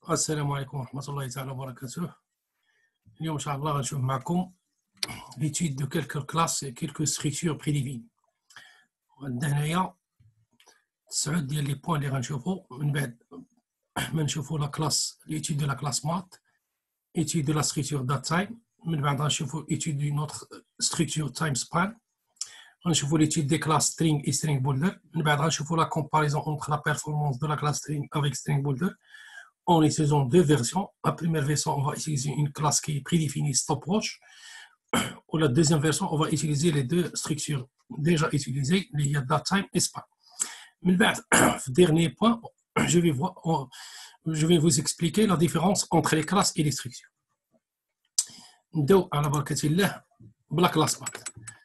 السلام عليكم ورحمة الله تعالى وبركاته. اليوم إن شاء الله غنشوف معكم l'étude de quelques classes et quelques structures prédéfinies. عندنا هنايا 9 ديال لي بوين اللي غنشوفو من بعد ما نشوفو لا كلاس l'étude de la classe math, étude de la structure datetime, من بعد غنشوفو étude d'une autre structure time span, غنشوفو l'étude des classes string et string builder, من بعد غنشوفو la comparaison entre la performance de la classe string avec string builder. En utilisant deux versions. La première version, on va utiliser une classe qui est prédéfinie stopwatch. Ou la deuxième version, on va utiliser les deux structures déjà utilisées, les datetime et span. Mais le dernier point, je vais vous expliquer la différence entre les classes et les structures. نبداو على بركة الله بلا classe math.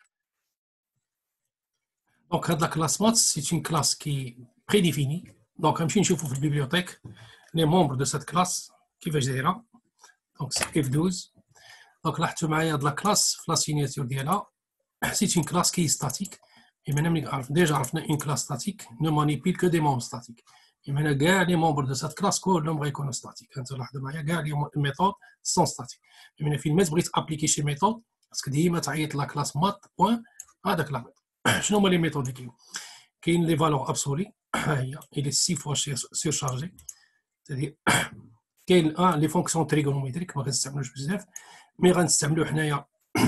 Donc la classe math, c'est une classe qui est prédéfinie. Donc غنمشي نشوفو في البيبليوثèque les membres de cette classe كيفاش دايره. Donc c'est F12. Donc لاحظتوا معايا هاد لا كلاس في لا سيناتور ديالها c'est une classe qui est statique. Et maintenant déjà عرفنا une classe statique ne manipule que des membres statiques. Et maintenant كاع les membres de cette classe كلهم غيكونوا statiques. انت لاحظوا معايا كاع les méthodes sont statiques. Et maintenant فين ما بغيت ابليكي شي ميثود باسكو ديما تعيط لا كلاس مات بوين هذاك لا ميثود. شنو هما لي ميثود اللي كاين لي فالور ابسولي ها هي il est 6 fois surchargé. C'est-à-dire كاين لي فونكسيون تريغونوميتريك ما كنستعملوش بزاف مي غنستعملو حنايا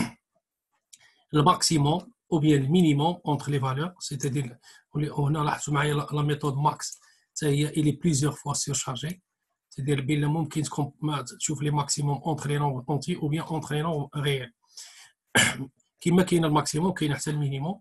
الماكسيموم ou bien le minimum entre les valeurs, c'est-à-dire on a la méthode max حتى هي il est plusieurs fois surchargé, c'est-à-dire بين ممكن تشوف les maximums entre les nombres entiers ou bien entre les nombres réels. كما كاين الماكسيموم كاين حتى المينيموم.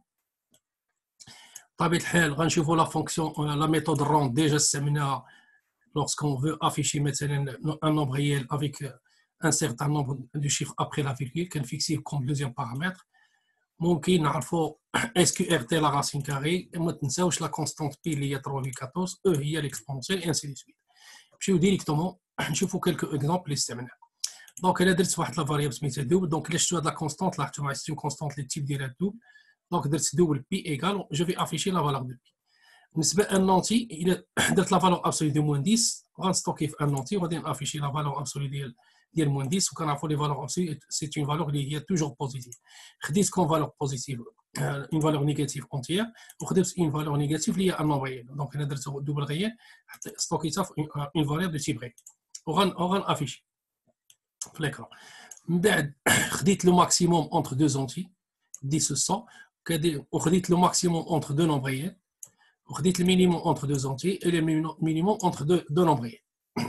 بطبيعة الحال غنشوفوا لا فونكسيون لا méthode rond déjà استعملناها lorsqu'on veut afficher maintenant un nombre réel avec un certain nombre de chiffres après la virgule, qu'on fixe comme deuxième paramètre. ممكن نعرفوا SQRT la racine carrée, et ما تنساوش la constante P اللي هي 3,14, E هي l'exponentielle, et ainsi de suite. نمشيو ديريكتومون نشوفوا quelques exemples اللي استعملناها. دونك انا درت واحد لا فاريابل سميتها دوبل. دونك الا شفتوا هاد لا كونستانت لاحظتوا معايا سي اون كونستانت اللي التيب ديالها دوبل. دونك درت دوبل بي ايكال جو في افيشي لا فالور دو بي. بالنسبه ان نونتي الى درت لا فالور ابسولي دو موان 10 غنستوكي في ان نونتي وغادي نافيشي لا فالور ابسولي ديال موان 10 وكنعرفوا لي فالور ابسولي سي اون فالور اللي هي توجور بوزيتيف. خديت كون فالور بوزيتيف اون فالور نيجاتيف اونتيير وخديت اون فالور نيجاتيف اللي هي ان نون ريال. دونك انا درت دوبل ريال حتى ستوكيتها في اون فالور دو تيب ريال وغنافيشي في l'écran. من بعد خديت لو ماكسيموم اونتر دو زونتي 10 وخديت لو ماكسيموم اونتر دو نومبر ريال وخديت المينيموم اونتر دو زونتي اي لو مينيموم اونتر دو نومبر ريال.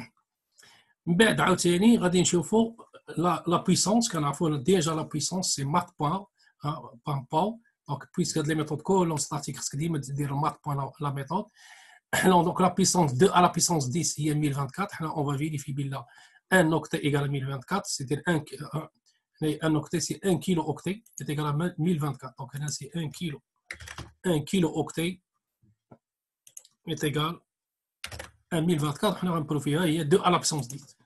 من بعد عاوتاني غادي نشوفوا لا بويسونس. كنعرفوا ديجا لا بويسونس سي مات بوين بان باو. دونك بويسك هاد لي ميثود كلهم ستاتيك خصك ديما دير مات بوين لا ميثود. دونك لا بويسونس 2 على بويسونس 10 هي 1024. حنا اون فا فيريفي بلا 1 octet égale à 1024, c'est-à-dire un octet c'est 1 kilo octet est égal à 1024. Donc là c'est 1 kilo octet est égal à 1024. On a un profil il y a 2 à la puissance 10.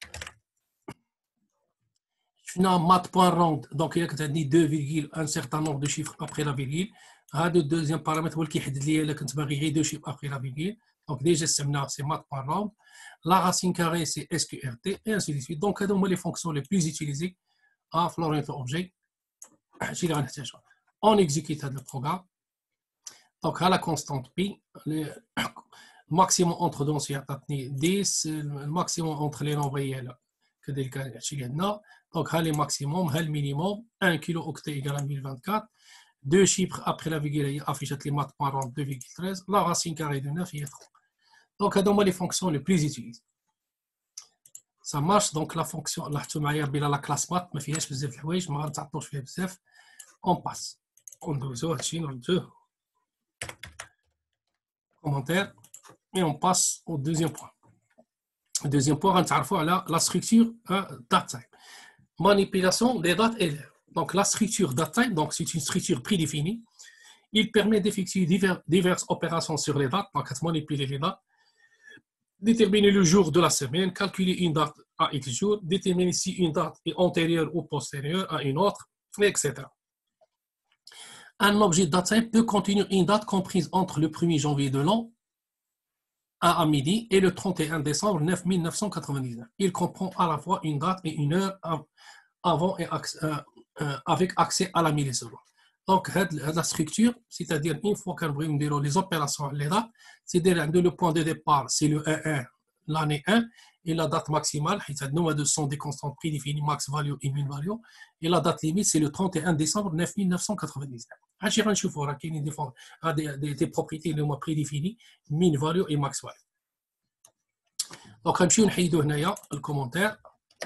On a mat.round, donc il y a 2 virgules, un certain nombre de chiffres après la virgule. Le deuxième paramètre qui est lié à 2 chiffres après la virgule. Donc déjà c'est mat.round. La racine carrée, c'est SQRT, et ainsi de suite. Donc, c'est les fonctions les plus utilisées à l'orientation objet. On exécute le programme. Donc, à la constante P, le maximum entre deux, c'est 10, le maximum entre les nombres réels. Donc, le maximum, le minimum, 1 kilo-octet égale à 1024. 2 chiffres après la virgule, affichent les maths par 2,13. La racine carrée de 9 est 3. Donc, c'est les fonctions les plus utilisées. Ça marche. Donc, la fonction, la classe math, mais فيهاش بزاف الحوايج ما غنتعطلوش فيها بزاف. On passe. ندوزو هادشي نردوه commentaire et on passe au deuxième point. Le deuxième point, غنتعرفوا على la structure datetime. Manipulation des dates et l'heure. Donc, la structure datetime, donc c'est une structure prédéfinie. Il permet d'effectuer diverses opérations sur les dates. Donc, manipuler les dates. Déterminer le jour de la semaine, calculer une date à X jours, déterminer si une date est antérieure ou postérieure à une autre, etc. Un objet datetime peut contenir une date comprise entre le 1er janvier de l'an à midi et le 31 décembre 9999. Il comprend à la fois une date et une heure avant et avec accès à la milliseconde. Donc, la structure, c'est-à-dire une fois qu'on veut dire les opérations, les dates, c'est-à-dire le point de départ, c'est le 1, l'année 1, et la date maximale, nous sont des constantes prédéfinies, max value et min value, et la date limite, c'est le 31 décembre 9999. Je vais voir qu'il y a des propriétés prédéfinies, min value et max value. Donc, je vais vous donner le commentaire.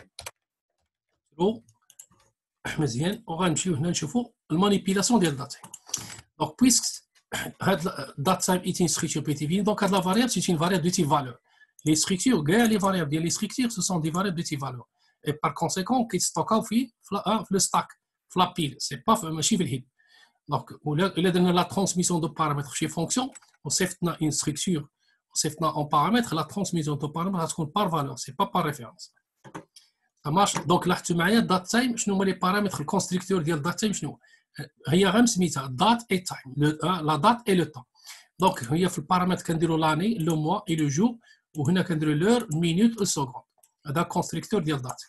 مزيان وغنمشيو هنا نشوفوا المانيبيلاسيون ديال الدات تايم دونك بويسك هاد الدات تايم ايتين ستركتور بيتيفي دونك هاد لا فاريابل سي une variable de type valeur les structures كاع لي فاريابل ديال لي structures ce sont des variables de type valeur et par conséquent كيتستوكاو في le stack في la pile c'est pas ماشي في الهيب دونك الا درنا la transmission de paramètres chez fonction وصيفطنا une structure وصيفطنا en paramètre la transmission de paramètres غتكون par valeur c'est pas par référence. Ça marche. Donc, là, tu m'as dit date time, je nous mets les paramètres, le constructeur de date time, je nous. Il y a un date et time, la date et le temps. Donc, il y a le paramètre qui est l'année, le mois et le jour, ou il y a l'heure, minute et seconde. C'est le constructeur de date.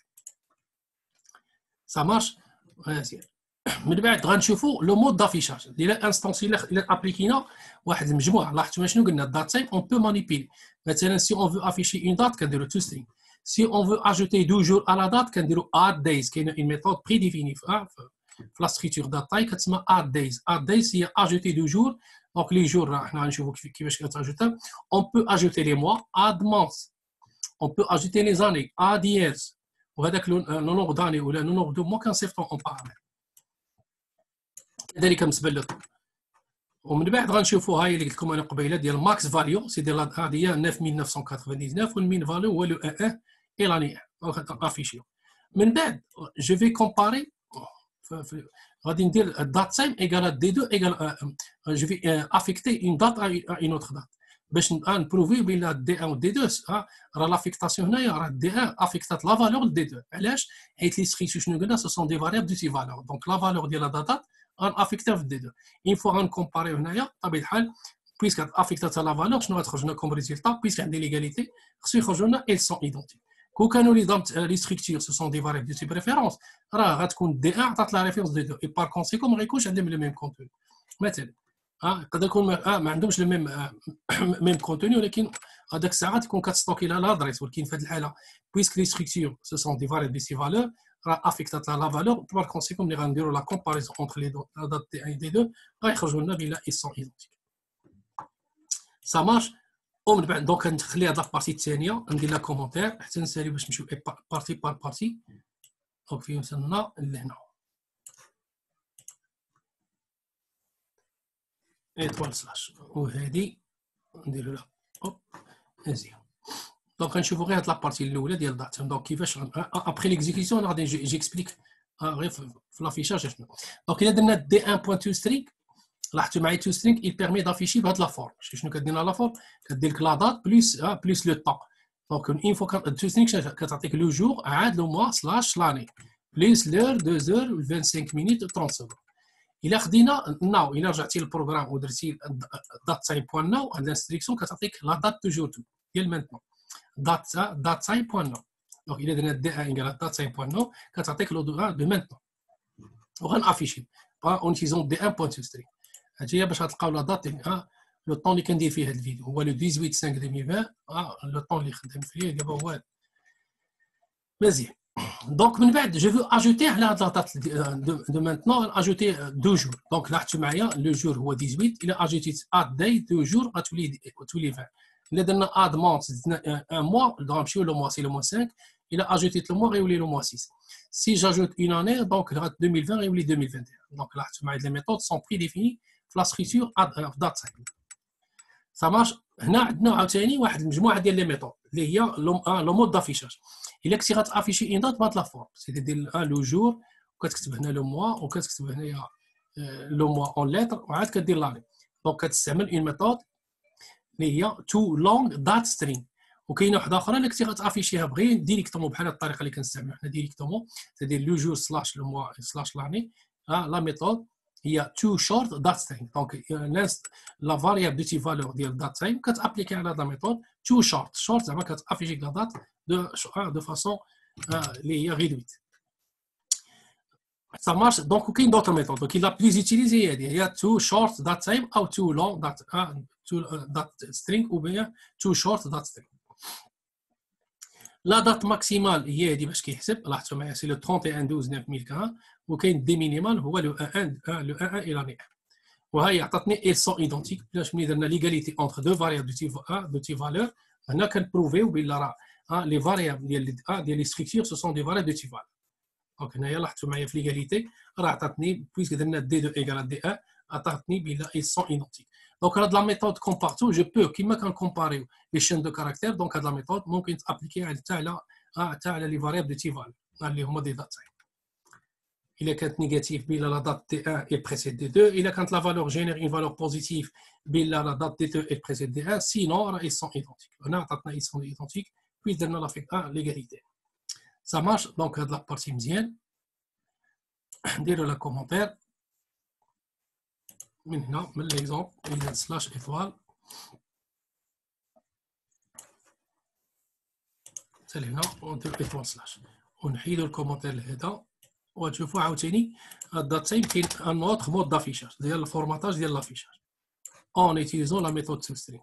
Ça marche. Mais بعد غنشوفوا le mode d'affichage. Il y a instance il est appliqué là, واحد المجموعة. Là, tu m'as dit que date time, on peut manipuler. Maintenant, si on veut afficher une date, كنديرو to string. Si on veut ajouter 2 jours à la date, on add days, qui est une méthode prédéfinie. La structure de taille, c'est add days. Add days, c'est ajouter 2 jours. Donc, les jours, on peut ajouter les mois, add months. On peut ajouter les années, add years. Le nombre d'années ou le nombre de mois qu'on s'est fait en paramètre. C'est comme ça. ومن بعد غنشوفوا هاي اللي قلت لكم انا قبيله ديال الماكس فاليو سي ديال هذه 9999 والمين فاليو هو لو 1 et l'année 1 affiché. من بعد je vais comparer غادي ندير date time égale d2 égale je vais affecter une date à une autre date باش نبروفي بين d1 و d2 راه لافيكتاسيون هنايا راه d1 افيكتات لا فالور d2 علاش حيت لي سكريبت شنو قلنا سو سون دي فاريابل دو تي فالور دونك لا فالور ديال لا دات افيكتها في d2 une fois غنكومباريو هنايا بطبيعه الحال بويسك افيكتات لا فالور شنو غتخرج لنا كوم ريزولتا بويسك عندي ليغاليتي خصو يخرجوا لنا elles sont identiques. كون كانوا لي ستركتور سو سون دي فاريابل دو تي بريفيرونس راه غتكون دي 1 عطات لا ريفيرونس دي 2 اي بار كونسيكون ما غيكونش عندهم لو ميم كونتوني مثلا يقدر يكون ما عندهمش لو ميم كونتوني ولكن هذاك الساعه تكون كتستوكي لها لادريس ولكن في هذه الحاله بويسك لي ستركتور سو سون دي فاريابل دو سي فالور راه افيكتات لا فالور بار كونسيكون ملي غنديروا لا كومباريزون اونتر لي دو لا دات دي 1 دي 2 غيخرجوا لنا بلا اي سون ايدونتيك سا مارش. ومن بعد دونك نخلي هاد لابارتي الثانيه ندير لها كومونتير حتى نسالي باش نمشيو بارتي بار بارتي. دونك فين وصلنا لهنا ايطوال سلاش وهادي نديرو لها اوب مزيان. دونك غنشوفو غير هاد لابارتي الاولى ديال دات دونك كيفاش ابخي ليكزيكسيون غادي جيكسبليك غير في لافيشاج شنو. دونك الا درنا دي 1.toString لاحظتوا معايا تو سترينغ il permet d'afficher بهاد لا فورم. شنو كدير لنا لا فورم كدير لك لا دات بلس لو طون. دونك اون فوا تو سترينغ كتعطيك لو جور عاد لو موا سلاش لاني بلس لور 2 زور 25 مينوت 30 سكوند. الا خدينا ناو الا رجعتي للبروغرام ودرتي دات تايم بوان ناو هاد الانستركسيون كتعطيك لا دات دو جور ديال مانتنون دات تايم بوان ناو. دونك الا درنا دي ان دات تايم بوان ناو كتعطيك لو دو مانتنون وغنافيشي اون تيزون دي 1.toString. هادي هي باش غتلقاو لا دات لو طون اللي كندير فيه هاد الفيديو هو لو 18/5/2020 لو طون اللي خدام فيه دابا هو هذا مزيان. دونك من بعد جو فو اجوتي على هاد لا دات دو مانتنون اجوتي 2 جور. دونك لاحظتوا معايا لو جور هو 18 الا اجوتيت اد داي 2 جور غتولي 20. الا درنا اد مونت زدنا ان موا غنمشيو لو موا سي لو موا 5 الا اجوتيت لو موا غيولي لو موا 6 سي جاجوت اون اني دونك 2020 غيولي 2021. دونك لاحظتوا معايا لي ميثود سون بريديفيني في لا ستركتور دات تايم. سا مارش. هنا عندنا عاوتاني واحد المجموعه ديال لي ميثود اللي هي لو مود دافيشاج. الا كنتي غتافيشي اون دات بهاد لا فورم سي دير لو جور وكتكتب هنا لو موا وكتكتب هنايا لو موا اون لتر وعاد كدير لاني. دونك كتستعمل اون ميثود اللي هي تو لونغ دات سترينغ. وكاينه واحده اخرى اللي كنتي غتافيشيها بغي ديريكتومون بحال الطريقه اللي كنستعملوا حنا ديريكتومون سي دير لو جور سلاش لو موا سلاش لاني. لا ميثود il y a to short datetime. Donc, la variable de type valeur de datetime, quand appliquer à la méthode, to short. Short, ça va afficher la date de façon réduite. Ça marche. Donc, il y a d'autres méthodes. Donc, il a plus utilisé. Il y a to short datetime ou to long string ou bien to short datestring. La date maximale هي هذه باش كيحسب لاحظتوا معايا سي لو 31 12 9001 وكاين دي مينيمال هو لو 1 الى 100 وهي عطاتني ils sont identiques باش ملي درنا ليغاليتي entre deux variables de type valeur هنا كنبروفيو بلا راه لي فاريابل ديال لي ستركتور سو سون دي فاريابل دو تيب valeur. دونك هنايا لاحظتوا معايا في ليغاليتي راه عطاتني بويسك درنا دي 2 ايكال دي 1 عطاتني بلا ils sont identiques. Donc, la méthode compare-tout, je peux, qui m'a comparer les chaînes de caractères, donc la méthode, ممكن appliquer à les variables de type valeur, اللي هما des dates. Il est quand négatif, la date T1 est précède D2, il est quand la valeur génère une valeur positive, la date D2 est précède D1, sinon ils sont identiques. Ils sont identiques, puis on a l'égalité. Ça marche, donc la partie mzienne, dire le commentaire. من هنا من ليكزومبل إذا سلاش إيطوال حتى لهنا وندير إيطوال سلاش ونحيدو الكومونتير لهذا وتشوفوا عاوتاني الدات تايم كاين ان اوتر مود دافيشاج ديال الفورماتاج ديال لافيشاج اون ايتيزون لا ميثود توسترينغ.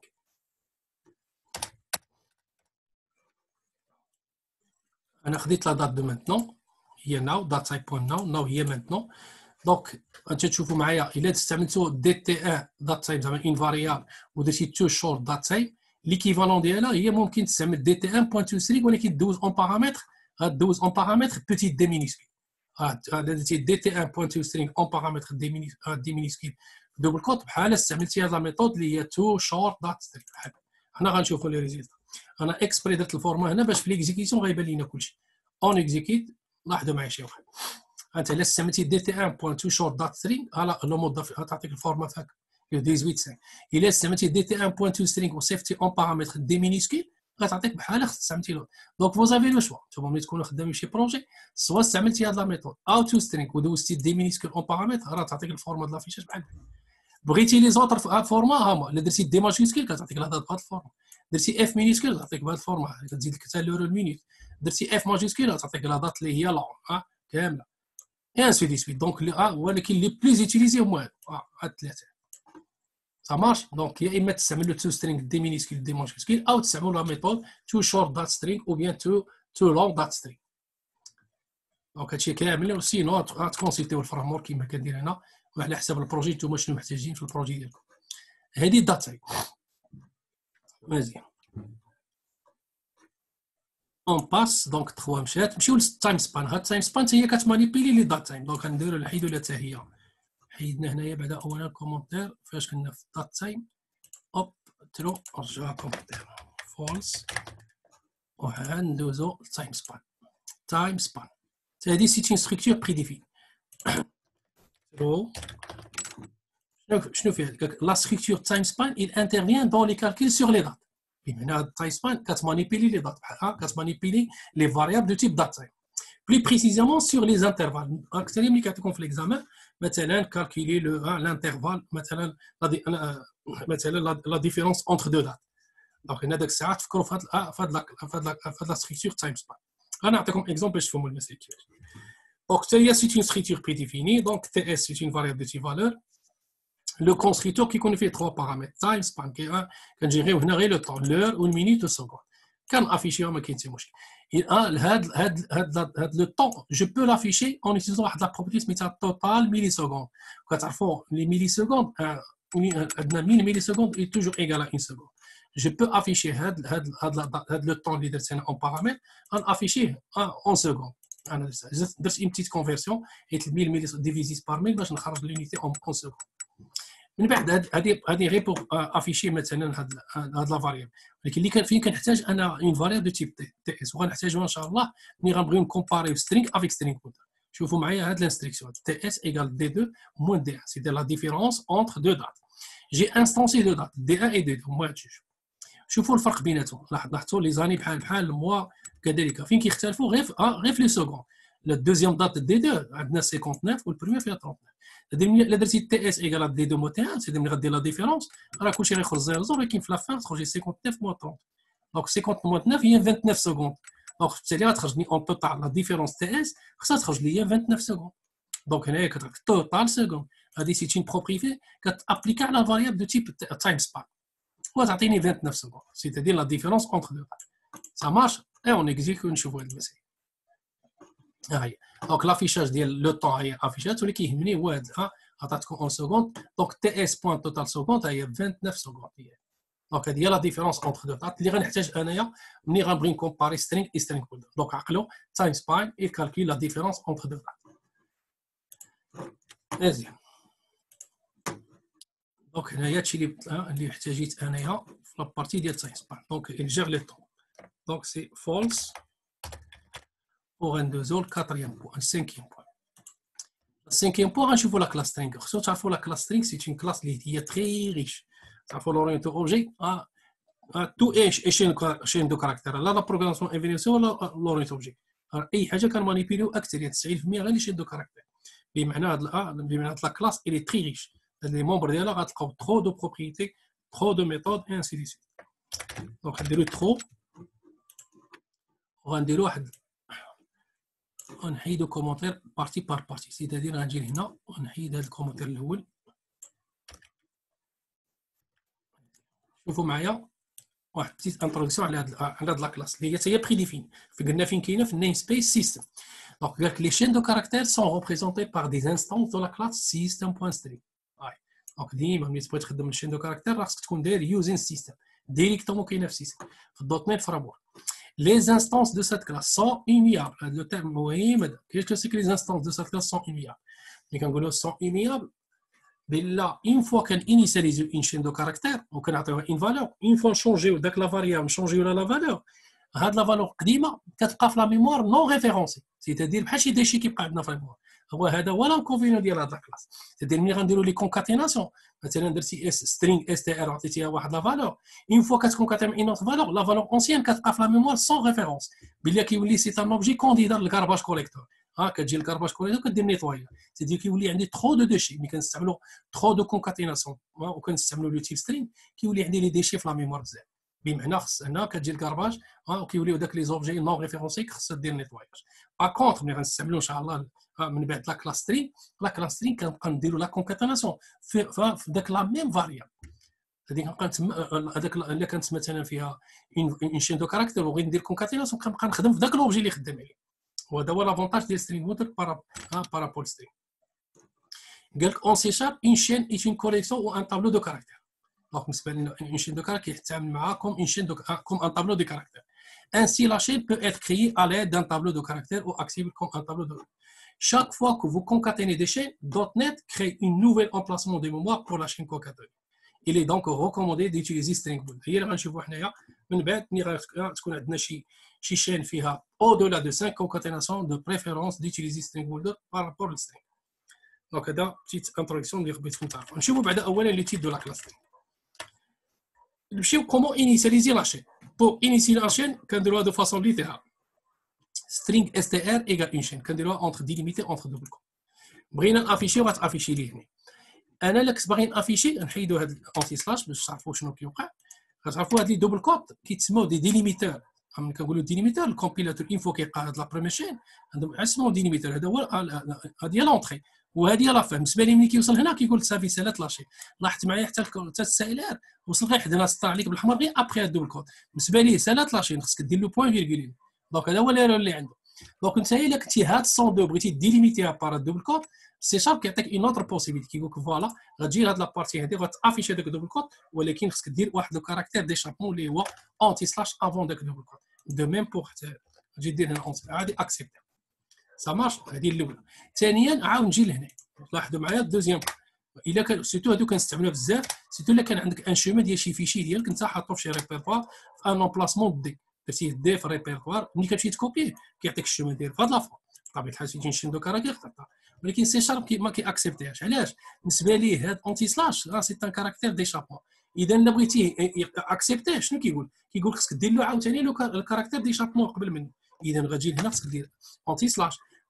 انا خديت لا دات دو مانتنون هي ناو دات تايب بوين ناو هي مانتنون. دونك انت تشوفوا معايا الا استعملتوا دي تي 1 دات تايم زعما ان فاريابل ودرتي تو شورت دات تايم ليكيفالون ديالها هي ممكن تستعمل دي تي 1 بوين تو سترينغ ولكن دوز اون بارامتر غدوز اون بارامتر بوتيت دي مينيسكول. درتي دي تي 1 بوين تو سترينغ اون بارامتر دي مينيسكول دوبل كوت بحال استعملتي هاد لا ميثود اللي هي تو شورت دات سترينغ. حنا غنشوفوا لي ريزلت. انا اكسبري درت الفورما هنا باش في ليكزيكيسيون غيبان لينا كلشي اون اكزيكيت. لاحظوا معايا شي واحد انت الا استعملتي دي تي 1 بوين تو شورت دات سترينغ على لو مود تعطيك الفورمات هكا 18 الا استعملتي دي تي 1 بوين تو سترينغ وصيفطتي اون بارامتر دي مينيسكول غتعطيك بحال استعملتي له. دونك فوزافي لو شوا نتوما ملي تكونوا خدامين شي بروجي سوا استعملتي هاد لا ميثود او تو سترينغ ودوزتي دي مينيسكول اون بارامتر راه تعطيك الفورما د لافيشاج بحال بغيتي لي زوطر فورما هما الا درتي دي ماجيسكول كتعطيك الهضره بهاد الفورما درتي اف مينيسكول تعطيك بهاد الفورما كتزيد لك حتى لورو المينيت درتي اف ماجيسكول تعطيك لا دات اللي هي لون كامله et ainsi de suite. Donc, ولكن les plus utilisés هما هاد الثلاثه. Ça marche. Donc, يا اما تستعمل le to string des minuscules des majuscules او تستعملوا لا ميثود to short dot string ou bien to long dot string. دونك هادشي كامل سينو غتكونسيلتيو الفريم ورك كيما كندير هنا وعلى حساب البروجي نتوما شنو محتاجين في البروجي ديالكم. هذه الدات تايم مزيان. اون باس دونك 3 مشات نمشيو للتايم سبان. هاد التايم سبان هي كتمانيبيلي لي دات تايم. دونك غنديرو نحيدو لها حتى هي حيدنا هنايا بعدا اولا الكومونتير فاش كنا في الدات تايم اوب ترو نرجعوها كومونتير فولس وندوزو التايم سبان. تايم سبان هادي سيت اون ستركتور بريديفين شنو فيها لا ستركتور تايم سبان il intervient dans les calculs sur les dates. بمعنى هاد التايم سبان كتمانيبيلي لي دات بحال كتمانيبيلي لي فاريابل دو تيب دات تايم plus précisément sur les intervalles. أكثر ملي كيعطيكم في l'examen مثلا calculer l'intervalle مثلا la différence entre deux dates. دونك هنا داك الساعه تفكروا في هاد لا ستركتور تايم سبان. انا نعطيكم اكزومبل باش تفهموا المسائل كيفاش. دونك حتى هي سيت اون ستركتور بريديفيني. دونك تي اس سيت اون فاريابل دو تي فالور. لو كونستركتور كيكون فيه 3 بارامتر تايم سبان كنجيريو هنا غير لو طون لور والمينيت والسكوند كنافيشيو ما كاين حتى مشكل. هاد لو طون جو بو لافيشي اون يوتيزون واحد لا بروبرتي سميتها توتال ميلي سكوند. كتعرفوا لي ميلي سكوند عندنا ميلي سكوند اي توجور ايغال ا 1 سكوند. Je peux afficher le temps اللي درت هنا en paramètre غنافيشيه en seconde. انا درت une petite conversion حيت 1000 ملي ديفيزيس بار 1000 باش نخرج لونيتي en seconde. من بعد هذه غير بوغ افيشي مثلا هاد لا فاريابل. ولكن اللي كان فين كنحتاج انا اون فاريابل دو تيب تي اس وغنحتاجوها ان شاء الله ملي غنبغيو نكومباريو سترينغ افيك سترينغ كود. شوفوا معايا هاد الانستركسيون تي اس ايغال دي 2 موان دي 1 سيتي لا ديفيرونس انتر دو دات. جي انستونسي دو دات دي 1 اي دي 2 موان جوج. شوفوا الفرق بيناتهم. لاحظتوا لي زاني بحال الموا كذلك فين كيختلفوا غير في لي سكوند. la deuxième date des deux, عندنا 59 والبريمير فيها 39. إلا درتي تي اس إيكال دي دو مو تي 1 سيدي ملي غدير لا ديفيرونس راه كلشي غيخرج 0 0 ولكن في لافان تخرج 59 موان 30. دونك 50 موان 9 هي 29 سكوند. دونك بالتالي غتخرج لي اون توتال لا ديفيرونس تي اس خصها تخرج لي 29 سكوند. دونك هنايا كتعطيك توتال سكوند. هذه سي اون بروبريتي كتابليكا على فاريابل دو تيب تايم سبان وتعطيني 29 سكوند. سيتادير لا ديفيرونس اونتر دو ça marche et on exécute ونشوفوا هاد المسائل. ها هي دونك لافيشاج ديال لو طون هي افيشات واللي كيهمني هو هاد عطاتكم اون سكوند. دونك تي اس بوان توتال سكوند هي 29 سكوند. دونك هذه هي لا ديفيرونس اونتر دو دات اللي غنحتاج انايا ملي غنبغي نكومباري سترينغ اي سترينغ بولدر. دونك عقلوا تايم سباين اي كالكول لا ديفيرونس اونتر دو دات. مزيان دونك هنايا هادشي اللي احتاجيت انايا في لابارتي ديال تايم سباين. دونك الجير لي طون. دونك سي فولس pour un deux autres, quatrième point, un cinquième point. Le cinquième point, je vois la classe string. La classe string, c'est une classe qui est très riche. Ça faut l'orienter objet à tout chaîne de caractères. Là, la programmation est venue sur l'orienter objet. أي حاجة كنمانيبيليو أكثر 90% غير لي شين دو كاركتير. بمعنى هاد لا كلاس إلي تري ريش. لي ممبر ديالها غتلقاو ترو دو بروبريتي، ترو دو ميثود et ainsi de suite. دونك غنديرو ترو وغنديرو واحد ونحيدو كومونتير بارتي بار بارتي. سيتادير غنجي لهنا ونحيد هاد الكومونتير الاول. شوفوا معايا واحد بتيت انتروداكسيون على هاد لا كلاس اللي هي حتى هي بري ديفيني. قلنا فين كاينه في النيم سبيس سيستم. دونك قالك لي شين دو كاركتير سون ريبريزونتي بار دي انستانس دو لا كلاس سيستم بوان سترينغ. دونك ديما ملي تبغي تخدم الشين دو كاركتير خاصك تكون داير يوزين سيستم ديريكتومون كاينه في السيستم في الدوت نت فريم ورك. Les instances de cette classe sont immuables. Le terme qu'est-ce que c'est que les instances de cette classe sont immuables? Les kangourous sont immuables. Mais là, une fois qu'on initialise une chaîne de caractères, on a une valeur. Une fois changé ou la variable changé la valeur, la valeur قديمة كتبقى في la mémoire non référencée. C'est-à-dire بحال شي داشي كيبقى عندنا في الميموار. هذا هو الانكونفينيون ديال هاد لاكلاس. C'est-à-dire ملي غنديروا لي كونكاتيناسيون مثلا درتي اس سترينغ اس تي ار عطيتيها واحد لا فالور اون فوا كتكونكاتين اون اوت فالور لا فالور اونسيان كتبقى في لا ميموار سون ريفيرونس بلي كيولي سي ان اوبجي كونديدا للكارباج كوليكتور. كتجي الكارباج كوليكتور كدير نيتوايا. سيدي كيولي عندي ترو دو ديشي ملي كنستعملوا ترو دو كونكاتيناسيون وكنستعملوا لو تيب سترينغ كيولي عندي لي ديشي في لا ميموار بزاف. بمعنى خص هنا كتجي الكارباج وكيوليو داك لي زوبجي نون ريفيرونسي خصها دير نيتواياج. با كونطخ ملي غنستعملوا ان شاء الله من بعد لا كلاس سترينغ كنبقى نديروا لا كونكاتيناسيون في داك لا ميم فاريابل. هذيك كنبقى هذاك اللي كانت مثلا فيها اون شين دو كاركتير وغادي ندير كونكاتيناسيون كنبقى نخدم في داك لوبجي اللي خدام عليه. وهذا هو لافونتاج ديال سترينغ بوتر بارابول سترينغ. قالك اون سي شارب اون شين اي اون كوليكسيون او ان تابلو دو كاركتير. دونك بالنسبه لنا اون شين دو كاركتير كيتعامل معها كوم اون شين دو كوم ان تابلو دو كاركتير. Ainsi, la chaîne peut être créée à l'aide d'un tableau de caractères ou accessible comme un tableau de. Chaque fois que vous concaténez des chaînes, .NET crée une nouvelle emplacement de mémoire pour la chaîne concaténée. Il est donc recommandé d'utiliser string boot. هي اللي غنشوفوا حنايا من بعد ملي تكون عندنا شي chaîne فيها au-delà de 5 concaténations de préférence d'utiliser string boot par rapport au string. Donc هذا petite introduction اللي بغيتكم تعرفوا. نشوفوا بعدا اولا لي تيب دو لا كلاس. نمشيو comment initialiser la chaîne. Pour initialiser la chaîne, كنديروها de façon littérale. string str égale une chaîne. كنديروها entre délimité entre double quotes. بغينا نافيشي وغتافيشي لي هنا. انا اللي كنت باغي نافيشي نحيدوا هاد الانتي سلاش باش تعرفوا شنو كيوقع. غتعرفوا هاد لي دوبل كوت كيتسموا دي ديليميتور. ملي كنقولوا ديليميتور الكومبيلاتور اون فوا كيلقى هاد لا بريمير شين عندهم اسمو ديليميتور. هذا هو هادي هي لونطري وهذه لا فهم. بالنسبه لي ملي كيوصل هنا كيقول سافي سالات لاشي. لاحظت معايا حتى السائلار وصل غير حدنا سطر عليك بالحمر غير ابخي هاد الدوبل كود. بالنسبه لي سالات لاشي خصك دير لو بوين فيرغول. دونك هذا هو الايرور اللي عنده. دونك انت الا كنتي هاد 102 بغيتي ديليميتيها بار الدوبل كود سي شارب كيعطيك اون اوتر بوسيبيليتي كيقول لك فوالا غتجي هاد لابارتي هادي غتافيشي هذاك الدوبل كود ولكن خصك دير واحد لو كاركتير ديشابمون اللي هو انتي سلاش افون داك الدوبل كود. دو ميم بوغ تجي دير هنا عادي اكسبتي سا مارش. هذه الاولى. ثانيا عاود نجي لهنا لاحظوا معايا الدوزيام الا كان سيتو هادو كنستعملوها بزاف سيتو الا كان عندك ان شيما ديال شي فيشي ديالك انت حاطو في شي ريبيرطوار في ان امبلاسمون دي درتيه دي في الريبيرطوار ملي كتمشي تكوبيه كيعطيك الشيما ديال في هاد لافور بطبيعه الحال سيتي شين دو كاركتير تعطى ولكن سي شارب ما كياكسبتيهاش. علاش؟ بالنسبه ليه هاد اونتي سلاش راه سي ان كاركتير ديشابمون. اذا الا بغيتيه اكسبتيه شنو كيقول؟ كيقول خصك دير له عاوتاني الكاركتير ديشابمون قبل منه. اذا غتجي هنا خصك دير اونتي سلاش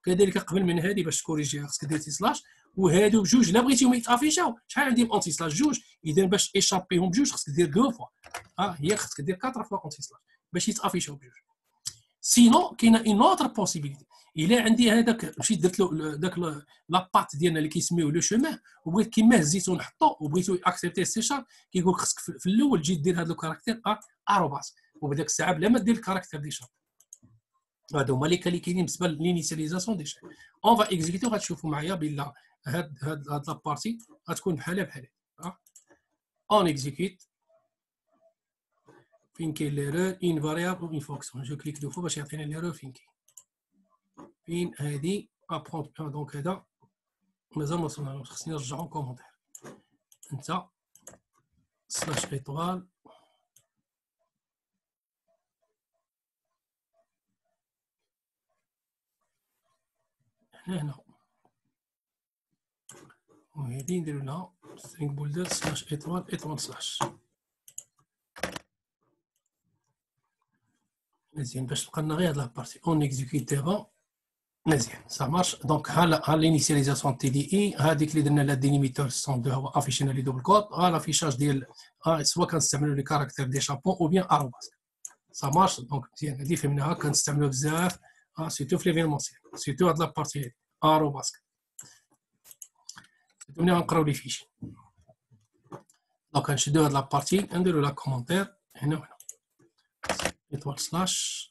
كذلك قبل من هذه باش تكوريجيها خصك دير سلاش، وهادو بجوج لا بغيتيهم يتافيشاو شحال عندي اونتي سلاش جوج، اذا باش ايشابيهم بجوج خصك دير دو فوا، هي خصك دير 4 فوا اونتي سلاش باش يتافيشاو بجوج. سينو كاينه اون اوتر بوسيبيليتي، الا عندي هذاك مشيت درت له داك لاباط ديالنا اللي كيسميوه لو شومان، وبغيت كيما هزيتو نحطو وبغيتو اكسبتي السي شارب، كيقول لك خصك في الاول تجي دير هذا الكاركتير اروباس، وبداك الساعه بلا ما دير الكاركتير دي شارب. هادو هما اللي كاينين بالنسبه للينيسياليزاسيون دي شارب. اون فا اكزيكوتي غتشوفوا معايا بلا هاد لابارتي غتكون بحال اون اكزيكوت فين كاين ليرور ان فاريابل اون فونكسيون، جو كليك دو فوا باش يعطينا ليرور فين كاين. فين هادي ابروند دونك هذا مازال ما وصلناش، خصني نرجعو كومونتير. انت سلاش ايطوال هنا وهادي نديرو لها سترينغ بولدر سلاش ايطوال سلاش. مزيان باش تبقى لنا غير هاد لابارتي اون اكزيكوت دابا. مزيان سا مارش. دونك ها لينيسياليزاسيون تي دي اي، هذيك اللي درنا لها ديليميتور سون دو هو افيشينا لي دوبل كود، ها لافيشاج ديال سوا كنستعملوا لي كاركتير دي شابون او بيان اروباس. سا مارش. دونك مزيان هادي فهمناها كنستعملوها بزاف سيرتو في ليفينمونسيال، سيرتو هاد لابارتي هادي اروباس. ملي غنقراو لي فيشي دونك غنشدو هاد لابارتي نديرو لا كومونتير هنا وهنا ايطوال سلاش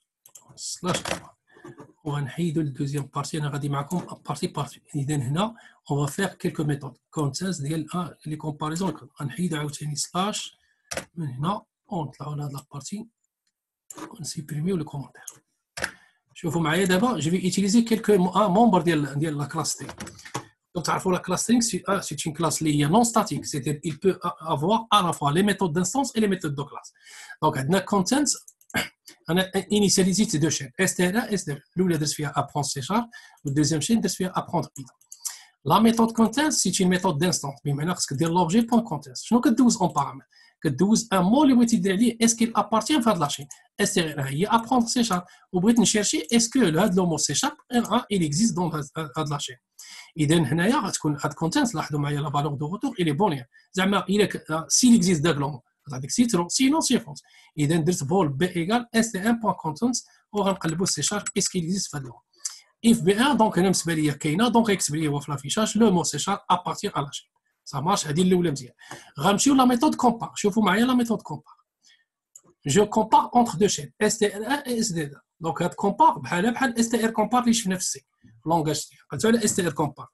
وغنحيدو الدوزيام بارتي. انا غادي معكم بارتي. اذا هنا اون فيغ كيلكو ميثود كونتنس ديال لي كومباريزون. غنحيدو عاوتاني سلاش من هنا ونطلعو لهاد لابارتي ونسيبريميو لو كومونتير. شوفوا معايا دابا جو في اوتيليزي كيلكو ممبر ديال لا كلاس تي. تعرفوا لا كلاس string c'est une classe اللي هي non statique, c'est-à-dire il peut avoir à la fois les méthodes d'instance et les méthodes de classe. Donc عندنا contents انا initialisé deux chaînes str str الاولى درت فيها apprendre C# والدوزيام chaîne درت فيها apprendre Python. La méthode contents c'est une méthode d'instance بمعنى خصك دير l'objet point contents. شنو كدوز اون بارامتر؟ كدوز ان مو اللي بغيتي دير عليه اسكو ابارتيان في هاد لاشين str هي apprendre C# وبغيت نشيرشي اسكو هاد لو مو C# il existe dans هاد لاشين. اذا هنايا غتكون هاد كونتنت لاحظوا معايا لا فالور دو روتور الي بونيان زعما الا سي ليكزيست داك لون غاديك سي ترو سينون سي فونس. اذا درت فول بي ايغال اس تي ان بوان كونتنت وغنقلبوا سي شارب اسكي ليكزيست في هاد لون اف بي ان. دونك هنا بالنسبه ليا كاينه دونك غيكتب لي هو في لافيشاج لو مو سي شارب ابارتير على شي سا مارش. هذه الاولى مزيان. غنمشيو لا ميثود كومبار. شوفوا معايا لا ميثود كومبار. جو كومبار اونتر دو شين اس تي ار اي اس دي. دونك هاد كومبار بحال اس تي ار كومبار اللي شفنا في السي لونغاج تي قلت على اس تي ار كومبار.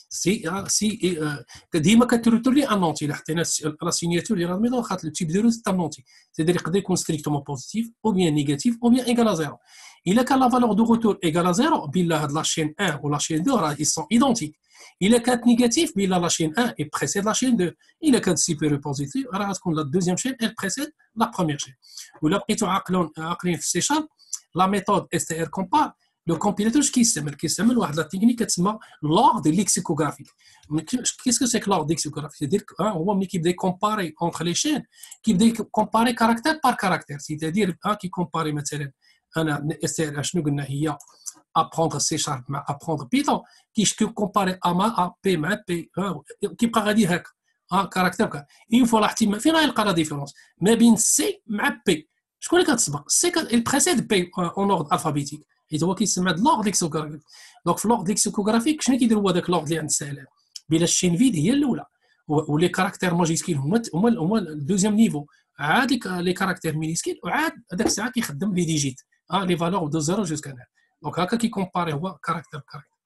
سي ديما كتريتورني ان نونتي. الا حطينا لا سينياتور ديال الميثود خاطر لو تيب دو روت تاع نونتي سيدير يقدر يكون ستريكتومون بوزيتيف او بيان نيجاتيف او بيان ايغال ا زيرو. الا كان لا فالور دو روتور ايغال ا زيرو بلا هاد لاشين 1 و لاشين 2 راه ils sont identiques. الا كانت نيجاتيف بلا لاشين 1 اي بريسيد لاشين 2. الا كانت سيبيريور بوزيتيف راه غتكون لا دوزيام شين اي بريسيد لا بروميير شين. ولا بقيتو عاقلين في السي شارب لا ميثود اس تي ار كومبار لو كومبيلاتور كيستعمل واحد لا تكنيك كتسمى لوردر ليكسيكوغرافيك. كيسكو سي لوردر ليكسيكوغرافيك؟ سيدير هو ملي كيبدا يكومباري اونتر لي شين كيبدا يكومباري كاركتير بار كاركتير. سيتادير كيكومباري مثلا انا اس تي ار شنو قلنا هي ابروندر سي شارب مع ابروندر بيتون كيكومباري ا مع بي مع بي كيبقى غادي هكا كاركتير كا اون فوا لاحظتي فين غيلقى لا ديفيرونس ما بين سي مع بي. شكون اللي كتسبق؟ سي البريسيد بي اون اوردر الفابيتيك حيت هو كيسمى لوغ ليكسيكوغرافيك. دونك في لوغ ليكسيكوغرافيك شنو كيدير هو داك لوغ اللي عند السلام بلا الشين فيد هي الاولى ولي كاركتير ماجيسكيل هما الدوزيام نيفو عاد لي كاركتير مينيسكيل وعاد هذاك الساعه كيخدم لي ديجيت لي فالور دو زيرو جوسكا 9. دونك هكا كيكومباري هو كاركتير.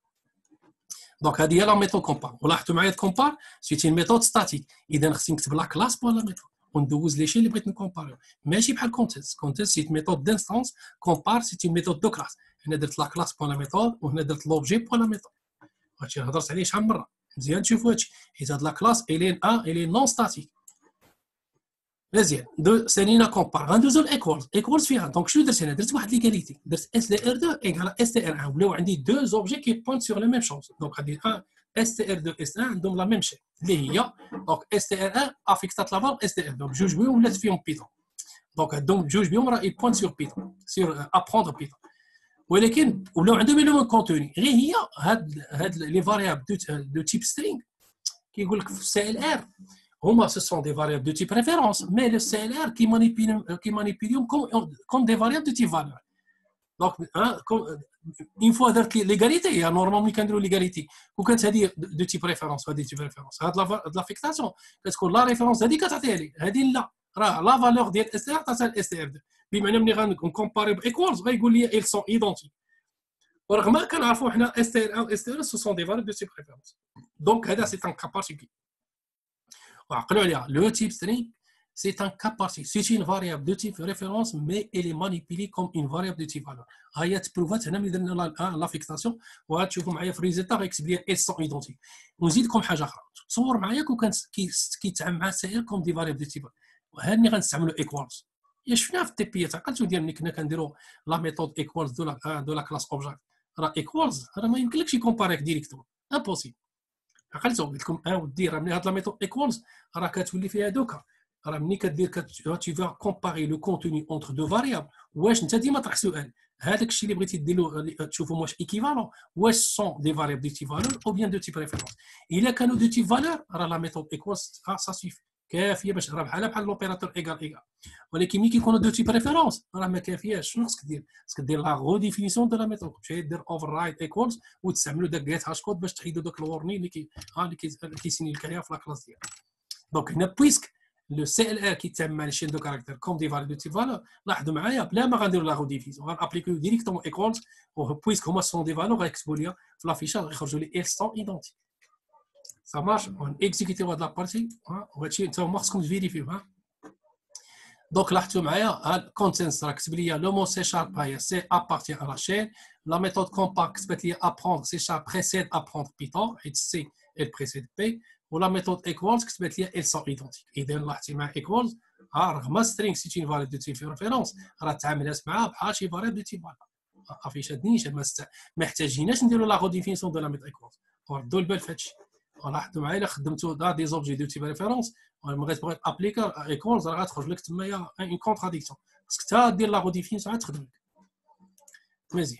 دونك هذه هي لا ميثود كومبار. ولاحظتوا معايا كومبار سيتي ميثود ستاتيك. اذا خصني نكتب لا كلاس بولا ميثود وندوز لي شي اللي بغيت نكومباري ماشي بحال كونتنت سيت ميثود دانستانس. كومبار سيتي ميثود دو كلاس. هنا درت لا كلاس بولا ميثود وهنا درت لوبجي بولا ميثود. هادشي هضرت عليه شحال من مره مزيان تشوفوا هادشي حيت هاد لا كلاس الي نون ستاتيك. مزيان سالينا كومبار غندوزو الايكوالز فيها. دونك شنو درت هنا؟ درت واحد ليكاليتي درت اس دي ار 2 ايكال اس تي ار 1 ولاو عندي دو زوبجي كي بوينت سور لا ميم شوز. دونك غادي اس تي ار 2 اس 1 عندهم لا ميم شي اللي هي دونك اس تي ار 1 افيكسات لا فال اس تي ار. دونك جوج بيهم ولات فيهم بيتون. دونك عندهم جوج بيهم راه بوينت سور بيتون سور ابروندر بيتون. ولكن ولاو عندهم élément contenu غير هي هاد لي فاريابل دو تيب string كيقول لك في السي ال ار هما ce sont des variables de type référence mais le CLR qui manipule comme des variables de type valeur. Donc une fois درت l'égalité il y a normalement كنديروا l'égalité وكانت هذه de type référence هذه type référence هاد لافيكساسيون كتكون لا ريفيرونس هذه كتعطيها لي هذه لا راه لا فالور ديال اس ار تعطيها الاس ار 2 بمعنى ملي غنكومباري بايكوالز غيقول لي ils sont identiques ورغم كنعرفوا حنا اس ار 1 اس ار ce sont des variables de type référence. Donc هذا c'est un cas particulier. وعقلوا عليها le type string c'est un cas particulier. C'est une variable de type référence mais elle est manipulée comme une variable de type valeur. هي تبروفات هنا ملي درنا لا فيكساسيون وغتشوفوا معايا في ريزلتا غيكتب لي elles sont identiques. ونزيدكم حاجه اخرى تصور معايا كون كان كيتعامل مع السائل كوم دي فاريابل دو تيب وهذا اللي غنستعملوا ايكوالز يا شفناها في التي بي تعقلتوا ديال ملي كنا كنديروا لا ميثود ايكوالز دو لا كلاس اوبجيكت راه ايكوالز راه ما يمكنلكش يكومباريك ديريكتوم امبوسيبل عقلتوا قلت لكم ودير راه ملي هاد لا ميثود ايكوالز راه كتولي فيها دوكا راه ملي كدير tu vas comparer le contenu entre deux variables واش انت ديما طرح سؤال هذاك الشيء اللي بغيتي ديروا تشوفوا واش ايكيفالون واش سون دي فاريابل دو تيب فالور او بيان دو تيب ريفيرونس الا كانوا دو تيب فالور راه لا ميثود ايكوالز سا سوفي كافيه باش راه بحال لوبيراتور ايغال ايغال ولكن ملي كيكونوا دو تيب ريفيرونس راه ما كافياش شنو خصك دير خصك دير لا ريديفينيسيون دو لا ميثود تمشي دير اوفر رايت ايكوالز وتستعملوا داك جيت هاش كود باش تحيدوا داك الورني اللي كيسيني لك عليها في لا كلاس ديالك. دونك هنا بويسك le CLR qui t'aime mal les chaînes de caractères comme des variables de type valeur لاحظوا معايا بلا ما غنديروا لا ريديفينيسيون غنابليكيو ديريكتومون ايكوالز وبويسك هما سون دي فالور غيكتبوا لي في لافيشاج غيخرجوا لي elles sont identiques. Ça marche on exécute هاد لا بارتي وهادشي انت هما خصكم تفيريفيو دونك لاحظتوا معايا الكونتنس راه كتب لي لو مو سي شارب هي سي appartient à la chaîne la méthode compare كتبت لي apprendre سي شارب précède apprendre Python حيت سي elle précède P ولا ميثود ايكوالز كتبت لي elles sont identiques. اذا لاحظتي مع ايكوالز رغم سترينغ سي اون فاليد دو تيب ريفيرونس راه تعاملات معاه بحال شي فاليد دو تيب فالور افيشاتنيش ما محتاجيناش نديروا لا ريديفينيسيون دو لا ميثود ايكوالز وردوا البال في هادشي. لاحظتوا معايا الا خدمتوا دي زوبجي دو تيب ريفيرونس بغيت ابليكا ايكوالز راه غتخرج لك تمايا اون كونتراديكسيون خصك حتى دير لا ريديفينيسيون عاد تخدم لك مزيان.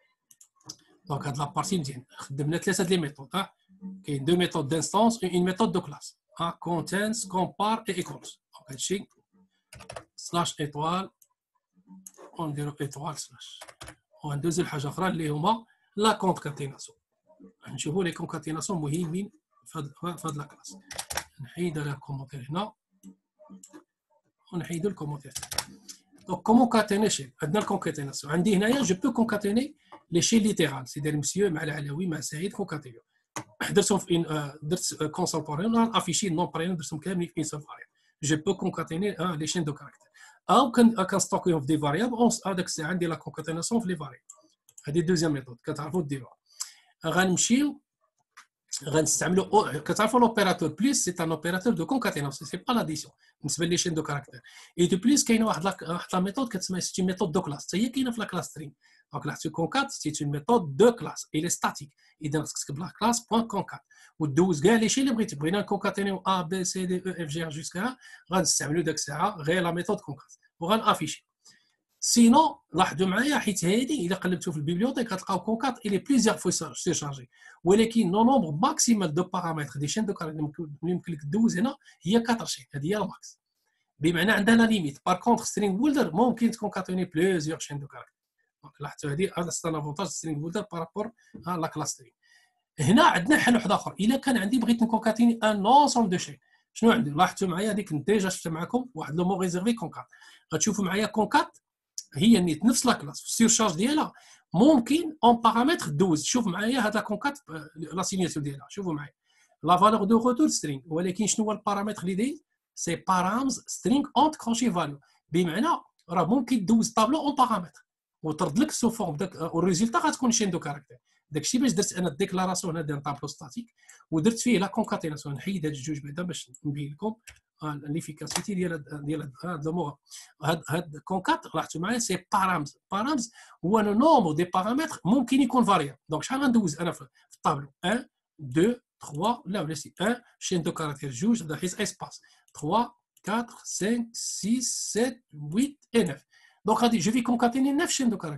دونك هاد لابارتي مزيان خدمنا ثلاثه ديال لي ميثود كاين دو ميثود دانستانس اون ميثود دو كلاس كونتنس كومبار اي ايكوالز دونك هادشي سلاش ايطوال ونديرو ايطوال سلاش وندوزو لحاجه اخرى اللي هما لا كونكاتيناسيون. نشوفوا لي كونكاتيناسيون مهمين في هاد لا كلاس. نحيد على الكومونتير هنا ونحيدو الكومونتير. دونك كونكاتينيشن عندنا الكونكاتيناسيون عندي هنايا جو بو كونكاتيني لي شين ليتيرال سي دير مسيو مع العلوي مع سعيد كونكاتينيو درتهم في درت كونسول بارين افيشي نون برين درتهم كاملين في سول فاريابل جو بو كونكاتيني لي شين دو كاركتير او كنستوكيهم في دي فاريابل هذاك الساعه عندي لا كونكاتيناسيون في لي فاريابل. هذه دوزيام ميثود كتعرفوا ديروها. غنمشيو غنستعملوا كتعرفوا لوبيراتور بليس سي ان اوبيراتور دو كونكاتيناسيون سي با لاديسيون بالنسبه لي شين دو كاركتير اي دو بليس كاينه واحد لا ميثود كتسمى سي ميثود دو كلاس حتى هي كاينه في لا كلاس سترينغ. دونك لاحظتوا كونكات سي اون ميثود دو كلاس اي لي ستاتيك اذا خصك تكتب لا كلاس بوين كونكات ودوز كاع لي شين اللي بغيتي بغينا نكونكاتينيو ا بي سي دي او اف جي جوسكا غنستعملوا داك الساعه غير لا ميثود كونكات وغنافيشي. سينو لاحظوا معايا حيت هذه الا قلبتوا في البيبليوتيك غتلقاو كونكات الي بليزيور فوا تيشارجي ولكن نو نومبر ماكسيمال دو بارامتر دي شين دو كاركتير يمكن لك دوز هنا هي 4 شين هذه هي الماكس بمعنى عندنا ليميت. بار كونتر سترينغ بولدر ممكن تكونكاتوني بليزيور شين دو كاركتير. دونك لاحظتوا هذه هذا سي ان افونتاج سترينغ بولدر بارابور لا كلاس سترينغ. هنا عندنا حل واحد اخر الا كان عندي بغيت نكونكاتيني ان انسومبل دو شين شنو عندي. لاحظتوا معايا هذيك ديجا شفت معكم واحد لو مو ريزيرفي كونكات غتشوفوا معايا كونكات هي نيت نفس لا كلاس في السيرشارج ديالها ممكن اون بارامتر دوز. شوف معايا هذا كونكات لا سينياتور ديالها شوفوا معايا لا فالور دو روتور سترينغ ولكن شنو هو البارامتر اللي دايز سي بارامز سترينغ اونت كروشي فاليو بمعنى راه ممكن دوز طابلو اون بارامتر وترد لك سو فورم داك والريزلتا غتكون شين دو كاركتير. داكشي باش درت انا الديكلاراسيون هنا ديال طابلو ستاتيك ودرت فيه لا كونكاتيناسيون. نحيد هاد الجوج بعدا باش نبين لكم ليفيكاسيتي ديال هاد الموضوع. هاد كونكات لاحظتوا معايا سي بارامز هو لو نومبر دي بارامتر ممكن يكون فاريابل. دونك شحال غندوز انا في الطابلو 1 2 3 لا ولا سي 1 شين دو كاركتير جوج هذا حيت اسباس 3 4 5 6 7 8 et 9. دونك غادي جو في كونكاتيني 9 شين دو كاركتير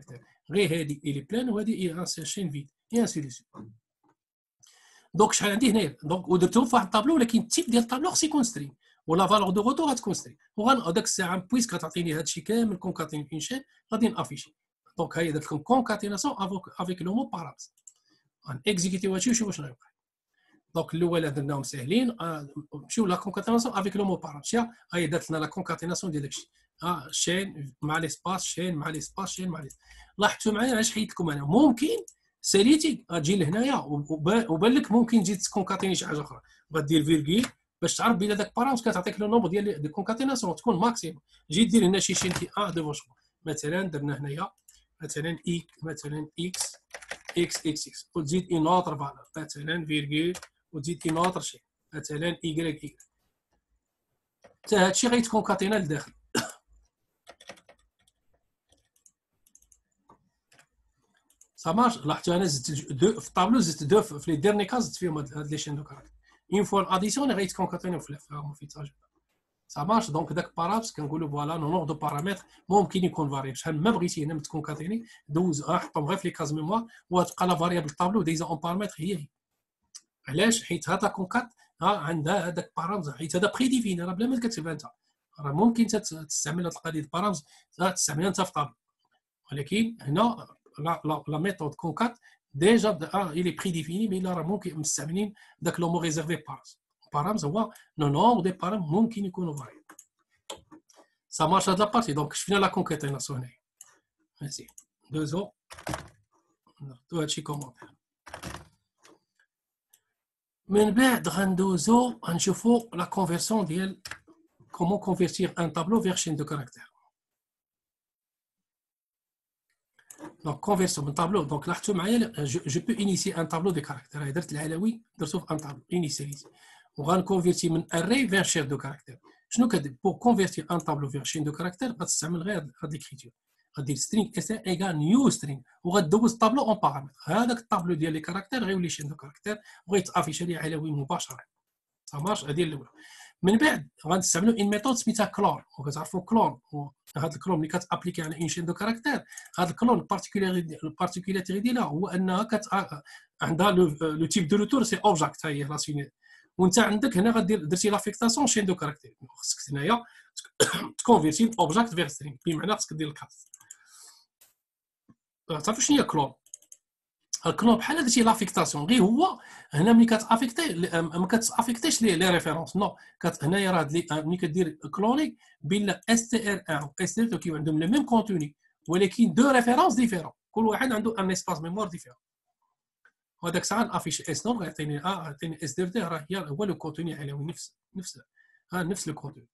غير هذه الي بلان وهذه ان شين فيد اي انسي دو سويت. دونك شحال عندي هنايا دونك ودرتهم في واحد الطابلو ولكن التيب ديال الطابلو خص يكون سترينغ ولا فالور دو غوتور غتكون سترينغ وغاداك الساعه بويسك غتعطيني هادشي كامل كونكاتيني في شين غادي نافيشي. دونك هاهي درت لكم كونكاتيناسيون افيك لو مو بارامتر غنكزيكيتيو هادشي ونشوف واش غيوقع. دونك الاولى درناهم ساهلين نمشيو لا كونكاتيناسيون افيك لو مو بارامتر هاهي دارت لنا لا كونكاتيناسيون ديال داكشي شين مع ليسباس شين مع ليسباس شين مع ليسباس. لاحظتوا معايا علاش حيدت لكم انا ممكن ساليتي غتجي لهنايا وبان لك ممكن تجي تكونكاتيني شي حاجه اخرى غدير فيرغيل باش تعرف بلا داك بارامتر كتعطيك لو نومبر ديال الكونكاتيناسيون تكون ماكسيموم. جي دير هنا شي شين كي دو شغل مثلا درنا هنايا مثلا اكس اكس اكس اكس وتزيد اون اوتر فالور مثلا فيرغيل وتزيد اون اوتر شي مثلا اي حتى هادشي غيتكونكاتينا لداخل. Ça marche. لاحظتوا انا زدت دو في الطابلو زدت دو في لي ديرني كاز زدت فيهم هاد لي شين دو كاركتر اون فوا الاديسيون غيتكونكاتينيو في الفيتاج. سا مارش. دونك داك بارامتر كنقولوا فوالا نومبر دو بارامتر ممكن يكون فاريبل شحال ما بغيتي هنا متكونكاتيني دوز حطهم غير في لي كاز ميموار وتبقى لا فاريابل الطابلو دايزا اون بارامتر هي علاش حيت هاد لا كونكات عندها هذاك بارامتر حيت هذا بري ديفين راه بلا ما كتكتبها انت راه ممكن تستعمل هاد القضيه البارامتر تستعملها انت في الطابلو ولكن هنا la méthode concat déjà il est prédéfini mais là ممكن مستعملين داك لو مو ريزيرفي بارامز هو لو نومبر دي بارام ممكن يكونوا فاريبل. سا مارش هاد لابارتي دونك شفنا لا كونكاتيناسيون هنايا ماشي دوزو نردو هادشي كومونتير. من بعد غندوزو غنشوفو لا كونفيرسيون ديال كومون كونفيرتير ان طابلو فيغ شين دو كاركتير. Donc, conversion من tableau. Donc, là, je peux initier un tableau de caractères. درت العلوي درتو في un tableau initialisé. وغنكونفيرتي من array vers chaîne de caractères. شنو كدير pour convertir un tableau vers chaîne de caractères غتستعمل غير هاد l'écriture. غدير string s égale new string وغدوز الطابلو اون بارامتر. هذاك الطابلو ديال لي كاركتير غيولي شين دو كاركتير وغيتافيش لي علوي مباشره. ça marche. هذه الاولى. من بعد غنستعملوا ان ميثود سميتها كلون وكتعرفوا كلون هذا الكلون اللي كتابليكي على ان شين دو كاركتير. هذا الكلون البارتيكولاريتي ديالها هو انها عندها لو تيب دو روتور سي اوبجيكت هي راسيني وانت عندك هنا غدير درتي لافيكتاسيون شين دو كاركتير خصك هنايا تكونفيرتي اوبجيكت فيغ سترينغ بمعنى خصك دير الكاس. تعرفوا شنو هي كلون؟ الكلون بحال درتي لافيكتاسيون غير هو هنا ملي كتافيكتي ما كتافيكتيش لي ريفيرونس نو هنايا راه ملي كدير كلوني بين اس تي ار 1 و اس تي ار 2 كيما عندهم لو ميم كونتوني ولكن دو ريفيرونس ديفيرون كل واحد عنده ان اسباس ميموار ديفيرون وهذاك الساعه نافيش اس نوم غيعطيني اس دير دي راه هو لو كونتوني علوي نفس لو كونتوني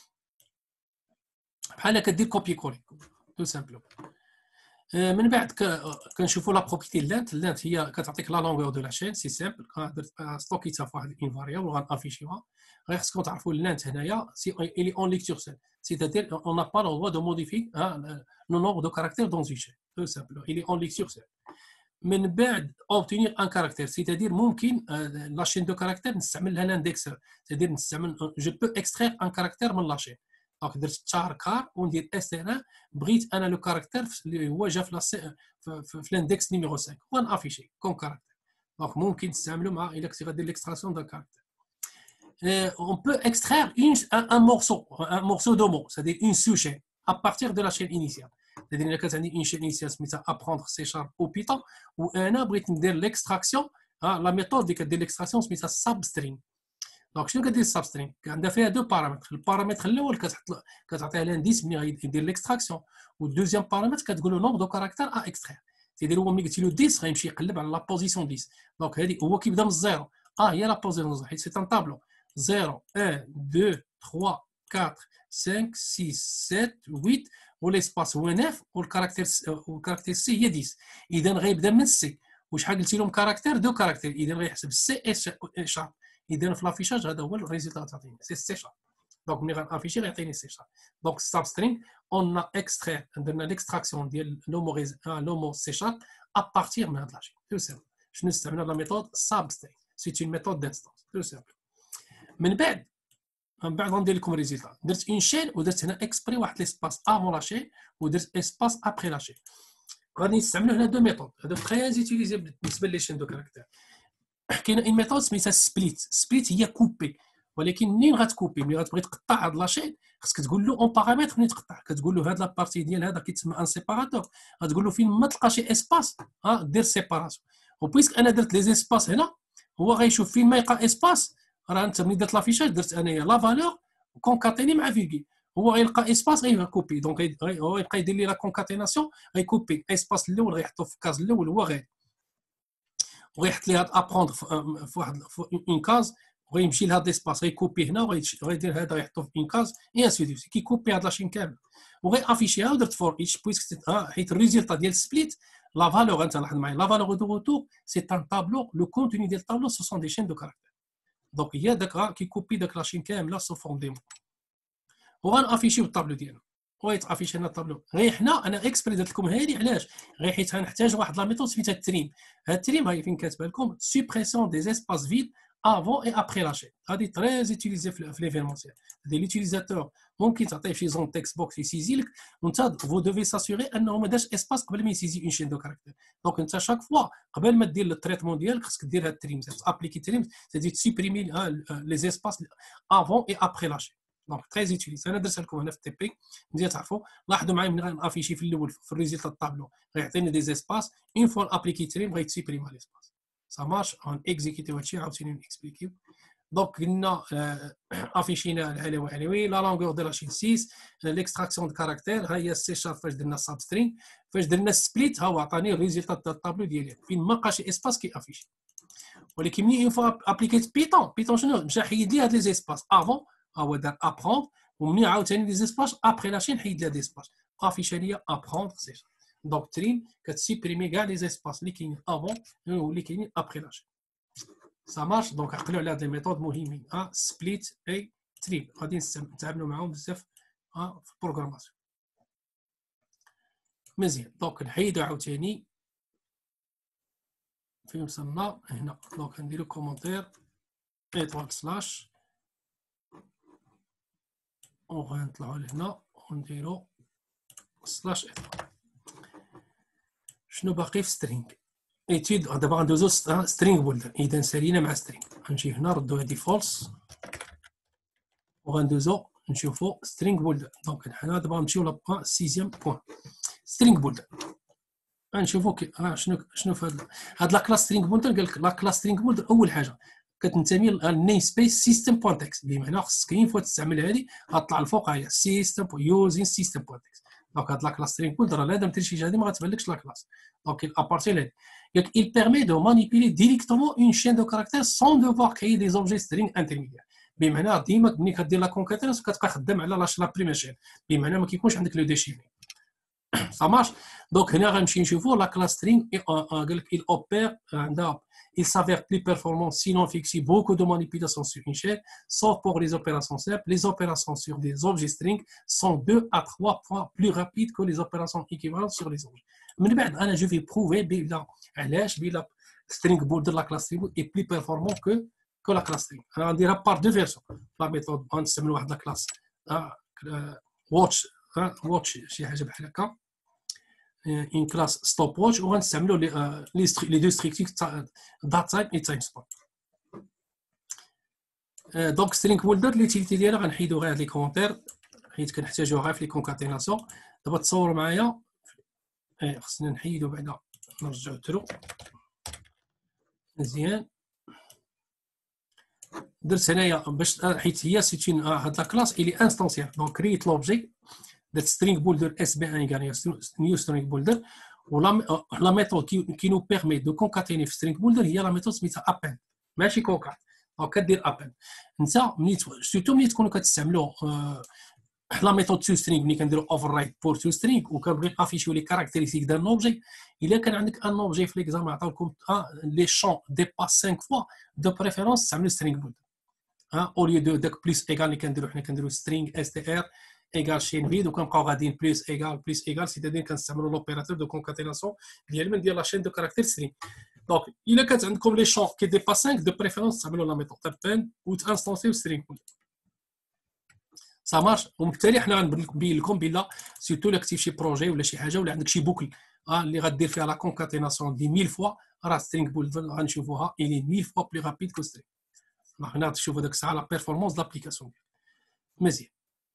بحال كدير كوبي كولي تو سامبلو. من بعد كنشوفوا لا بروبرتي لانت هي كتعطيك لا لونغور دو لا شين سي سامبل درت ستوكيتها في واحد اون فاريابل وغنافيشيوها غير خصكم تعرفوا لانت هنايا سي الي اون ليكتور سيل c'est-à-dire on n'a pas le droit de modifier le nombre de caractères dans une chaîne tout simplement il est en lecture seule. من بعد obtenir un caractère c'est-à-dire ممكن la chaîne de caractères نستعمل لها l'indexeur c'est-à-dire نستعمل je peux extraire un caractère من la chaîne. دونك درت تشار كار وندير اس ان بغيت انا لو كاركتير اللي هو جا في الاندكس نيميرو 5 ونافيشي كون كاركتير. دونك ممكن تستعملوا مع الا كنتي غدير ليكستراكسيون دو كاركتير. on peut extraire un morceau de mot c'est-à-dire une sous-chaîne à partir de la chaîne initiale. c'est-à-dire الا كانت عندي une chaîne initiale سميتها apprendre C# au Python وانا بغيت ندير ليكستراكسيون لا ميثود اللي كدير ليكستراكسيون سميتها substring. دونك شنو كدير السبسترينغ عندها فيها دو بارامتر. البارامتر الاول كتعطيها لانديس ملي غيدير ليكستراكسيون والدوزيام بارامتر كتقول له نومبر دو كاركتير ا اكسترير سيدير هو ملي قلتي له 10 غيمشي يقلب على لا بوزيسيون 10 دونك هذه هو كيبدا من الزيرو هي لا بوزيسيون حيت سي ان طابلو 0 1 2 3 4 5 6 7 8 وليسباس هو 9 والكاركتير سي هي 10 اذا غيبدا من السي وشحال قلتي لهم كاركتير دو كاركتير اذا غيحسب السي شارب اذا في لافيشاج هذا هو الريزلت تعطيني سي سي شارب. دونك ملي غنافيشي غيعطيني سي شارب. دونك السبسترينغ اون اكسترير درنا ليكستراكسيون ديال لو مو سي شارب ا بارتير من هاد لاشين تو سامبل. شنو استعملنا لا ميثود سبسترينغ سي اون ميثود دانستانس تو سامبل. من بعد غندير لكم ريزلت درت اون شين ودرت هنا اكسبري واحد ليسباس افون لا شين ودرت اسباس ابري لا شين. غادي نستعملوا هنا دو ميثود هادو تري زيتيليزي بالنسبه لي شين دو كاركتير. كاينه اون ميثود سميتها سبليت هي كوبي، ولكن منين غتكوبي ملي غتبغي تقطع هاد لاشين خصك تقول له اون بارامتر منين تقطع، كتقول له هاد لابارتي ديال هذا كيتسمى ان سيباراتور، غتقول له فين ما تلقى شي اسباس دير سيباراسيون. وبويسك انا درت لي زيسباس هنا هو غيشوف فين ما يلقى اسباس، راه انت ملي درت لافيشاج درت انايا لا فالور كونكاتيني مع فيرغول، هو غيلقى اسباس غيكوبي، دونك هو يبقى يدير لي لا كونكاتيناسيون غيكوبي اسباس الاول غيحطو في الكاز الاول هو غير وغيحط لي هاد ابروندر في واحد اون كاز وغيمشي لهاد ليسباس غيكوبي هنا وغيدير هذا غيحطو في اون كاز اي انسو دو كيكوبي هاد لاشين كامل وغيافيشيها ودرت فور ايتش بويسك حيت الريزلت ديال سبليت لا فالور انت لاحظ معايا لا فالور دو روتور سي ان طابلو لو كونتوني ديال الطابلو سو سون دي شين دو كاركتير دونك هي داك كيكوبي داك لاشين كامله سو فورم دي مو وغنافيشيو الطابلو ديالنا ويتافيش هنا الطابلو. غير حنا انا اكسبري درت لكم هذه علاش؟ غير حيت غنحتاج واحد لا ميثود سميتها التريم. هاد التريم هاي فين كاتبه لكم سوبريسيون دي اسباس فيد افون اي ابري لاشين. هادي تري زيتيليزي في ليفينمونسيال دي ليوتيليزاتور ممكن تعطيه شي زون تكست بوكس يسيزي لك وانت فو دوفي ساسيوري انه ما داش اسباس قبل ما يسيزي اون شين دو كاركتير. دونك انت شاك فوا قبل ما دير التريتمون ديالك خصك دير هاد التريم ابليكي تريم تدي تسوبريمي لي اسباس افون اي ابري لاشين. دونك تري زيتيليزي انا درتها لكم هنا في التي بي مزيان تعرفوا. لاحظوا معايا ملي غنافيشي في الاول في الريزلت الطابلو غيعطيني دي زيسباس اون فوا ابليكي تريم غيتسيبريما ليسباس سا مارش غن اكزيكيتيو هادشي عاوتاني نكسبليكيو. دونك قلنا افيشينا العلوي علوي لا لونغور دو لاشين 6 ليكستراكسيون دو كاركتير ها هي السي شارب فاش درنا الساب سترينغ فاش درنا السبليت ها هو عطاني الريزلت ديال الطابلو ديالي فين ما بقى شي اسباس كي افيشي. ولكن ملي اون فوا ابليكيت بيتون شنو مشى حيد لي هاد لي زيسباس افون هو دار ابروند ومني عاوتاني لي زيسباس ابري لاشين حيد لها دي سباس افيشا ليا ابروند سي دونك تريم كتسيبريمي كاع لي زيسباس اللي كاينين افون واللي كاينين ابري لاشين سا مارش. دونك عقلوا على هاد لي ميثود مهمين سبليت اي تريم غادي نتعاملوا معاهم بزاف في البروغراماسيون مزيان. دونك نحيدو عاوتاني فين وصلنا هنا. دونك نديرو كومونتير ايطوال سلاش وغنطلعوا لهنا ونديرو سلاش ايطوال. شنو باقي في سترينغ ايتيد دابا غندوزو سترينغ بولدر. اذا سالينا مع سترينغ غنمشي هنا ردو هادي فولس وغندوزو نشوفو سترينغ بولدر. دونك حنا دابا غنمشيو لبقى سيزيام بوين سترينغ بولدر غنشوفو شنو في هاد لا كلاس سترينغ بولدر. قال لك لا كلاس سترينغ بولدر اول حاجه كتنتمي للنيم سبيس سيستم بوين تكست بمعنى خصك اين فوا تستعمل هذه غطلع الفوق هي سيستم يوزين سيستم بوين تكست. دونك هاد لا كلاس سترينغ بولدر لا دام ترشي هذه ما غتبان لكش لا كلاس. دونك ابارتي لهادي قال لك il permet de manipuler directement une chaîne de caractères sans devoir créer des objets string intermédiaires. بمعنى ديما ملي كدير لا كونكاتيناس كتبقى خدام على لا بريمير شين بمعنى ما كيكونش عندك لو ديشيني ça marche. Donc هنا غنمشي نشوفوا لا كلاس سترينغ قال لك il opère عندها il s'avère plus performant sinon effectue beaucoup de manipulations sur une chaîne sauf pour les opérations simples. Les opérations sur des objets string sont 2 à 3 fois plus rapides que les opérations équivalentes sur les objets. من بعد انا جو في بروفي بلا علاش بلا سترينغ بولدر لا كلاس سترينغ est plus performant que la classe string. انا غنديرها بار دو فيرسيون لا ميثود غنستعمل واحد لا كلاس واتش شي حاجه بحال هكا une classe stopwatch ou غنستعملوا les deux stricts date time et time spot. دونك string folder ليتيليتي ديالها غنحيدو غير هاد لي كومونتير حيت كنحتاجوها غير في لي كونكاتيناسيون. دابا تصوروا معايا خصنا نحيدو بعدا نرجعو ترو مزيان. درت هنايا باش حيت هي سيتين هاد لا كلاس الي انستانسيال دونك كريت لوبجي that string bolder SB1 égale new string bolder ولا ميثود qui nous permet de concaténer في string bolder هي لا ميثود سميتها append ماشي concat. دونك كدير append انت سورتو ملي تكونوا كتستعملوا لا ميثود تو string ملي كنديروا override pour to string وكنبغي نافيشيو لي كاركتيرستيك ديال الأوبجي. الا كان عندك ان اوبجي في ليكزام عطاوكم لي شون ديباس 5 فوا دو بريفيرونس تعملوا string bolder او ليو دو داك بليس ايغال اللي كنديروا حنا كنديروا string str ايغال شين فيد وكنبقاو غاديين بليس ايغال سيتادير كنستعملوا لوبيراتور دو كونكاتيناسيون ديال لا شين دو كاركتير سترينغ. دونك الا كانت عندكم لي شون كي ديباس 5 دو بريفيرونس تعملوا لا ميثود تابان وتانستانسيو سترينغ سا مارش. وبالتالي حنا غنبين لكم بلا سيرتو الا كتبتي شي بروجي ولا شي حاجه ولا عندك شي بوكل اللي غدير فيها لا كونكاتيناسيون دي 1000 فوا راه سترينغ بولدر غنشوفوها إلي 1000 فوا بلي رابيد كو سترينغ. هنا تشوفوا داك الساعه لا بيرفورمانس دابليكاسيون مزيان.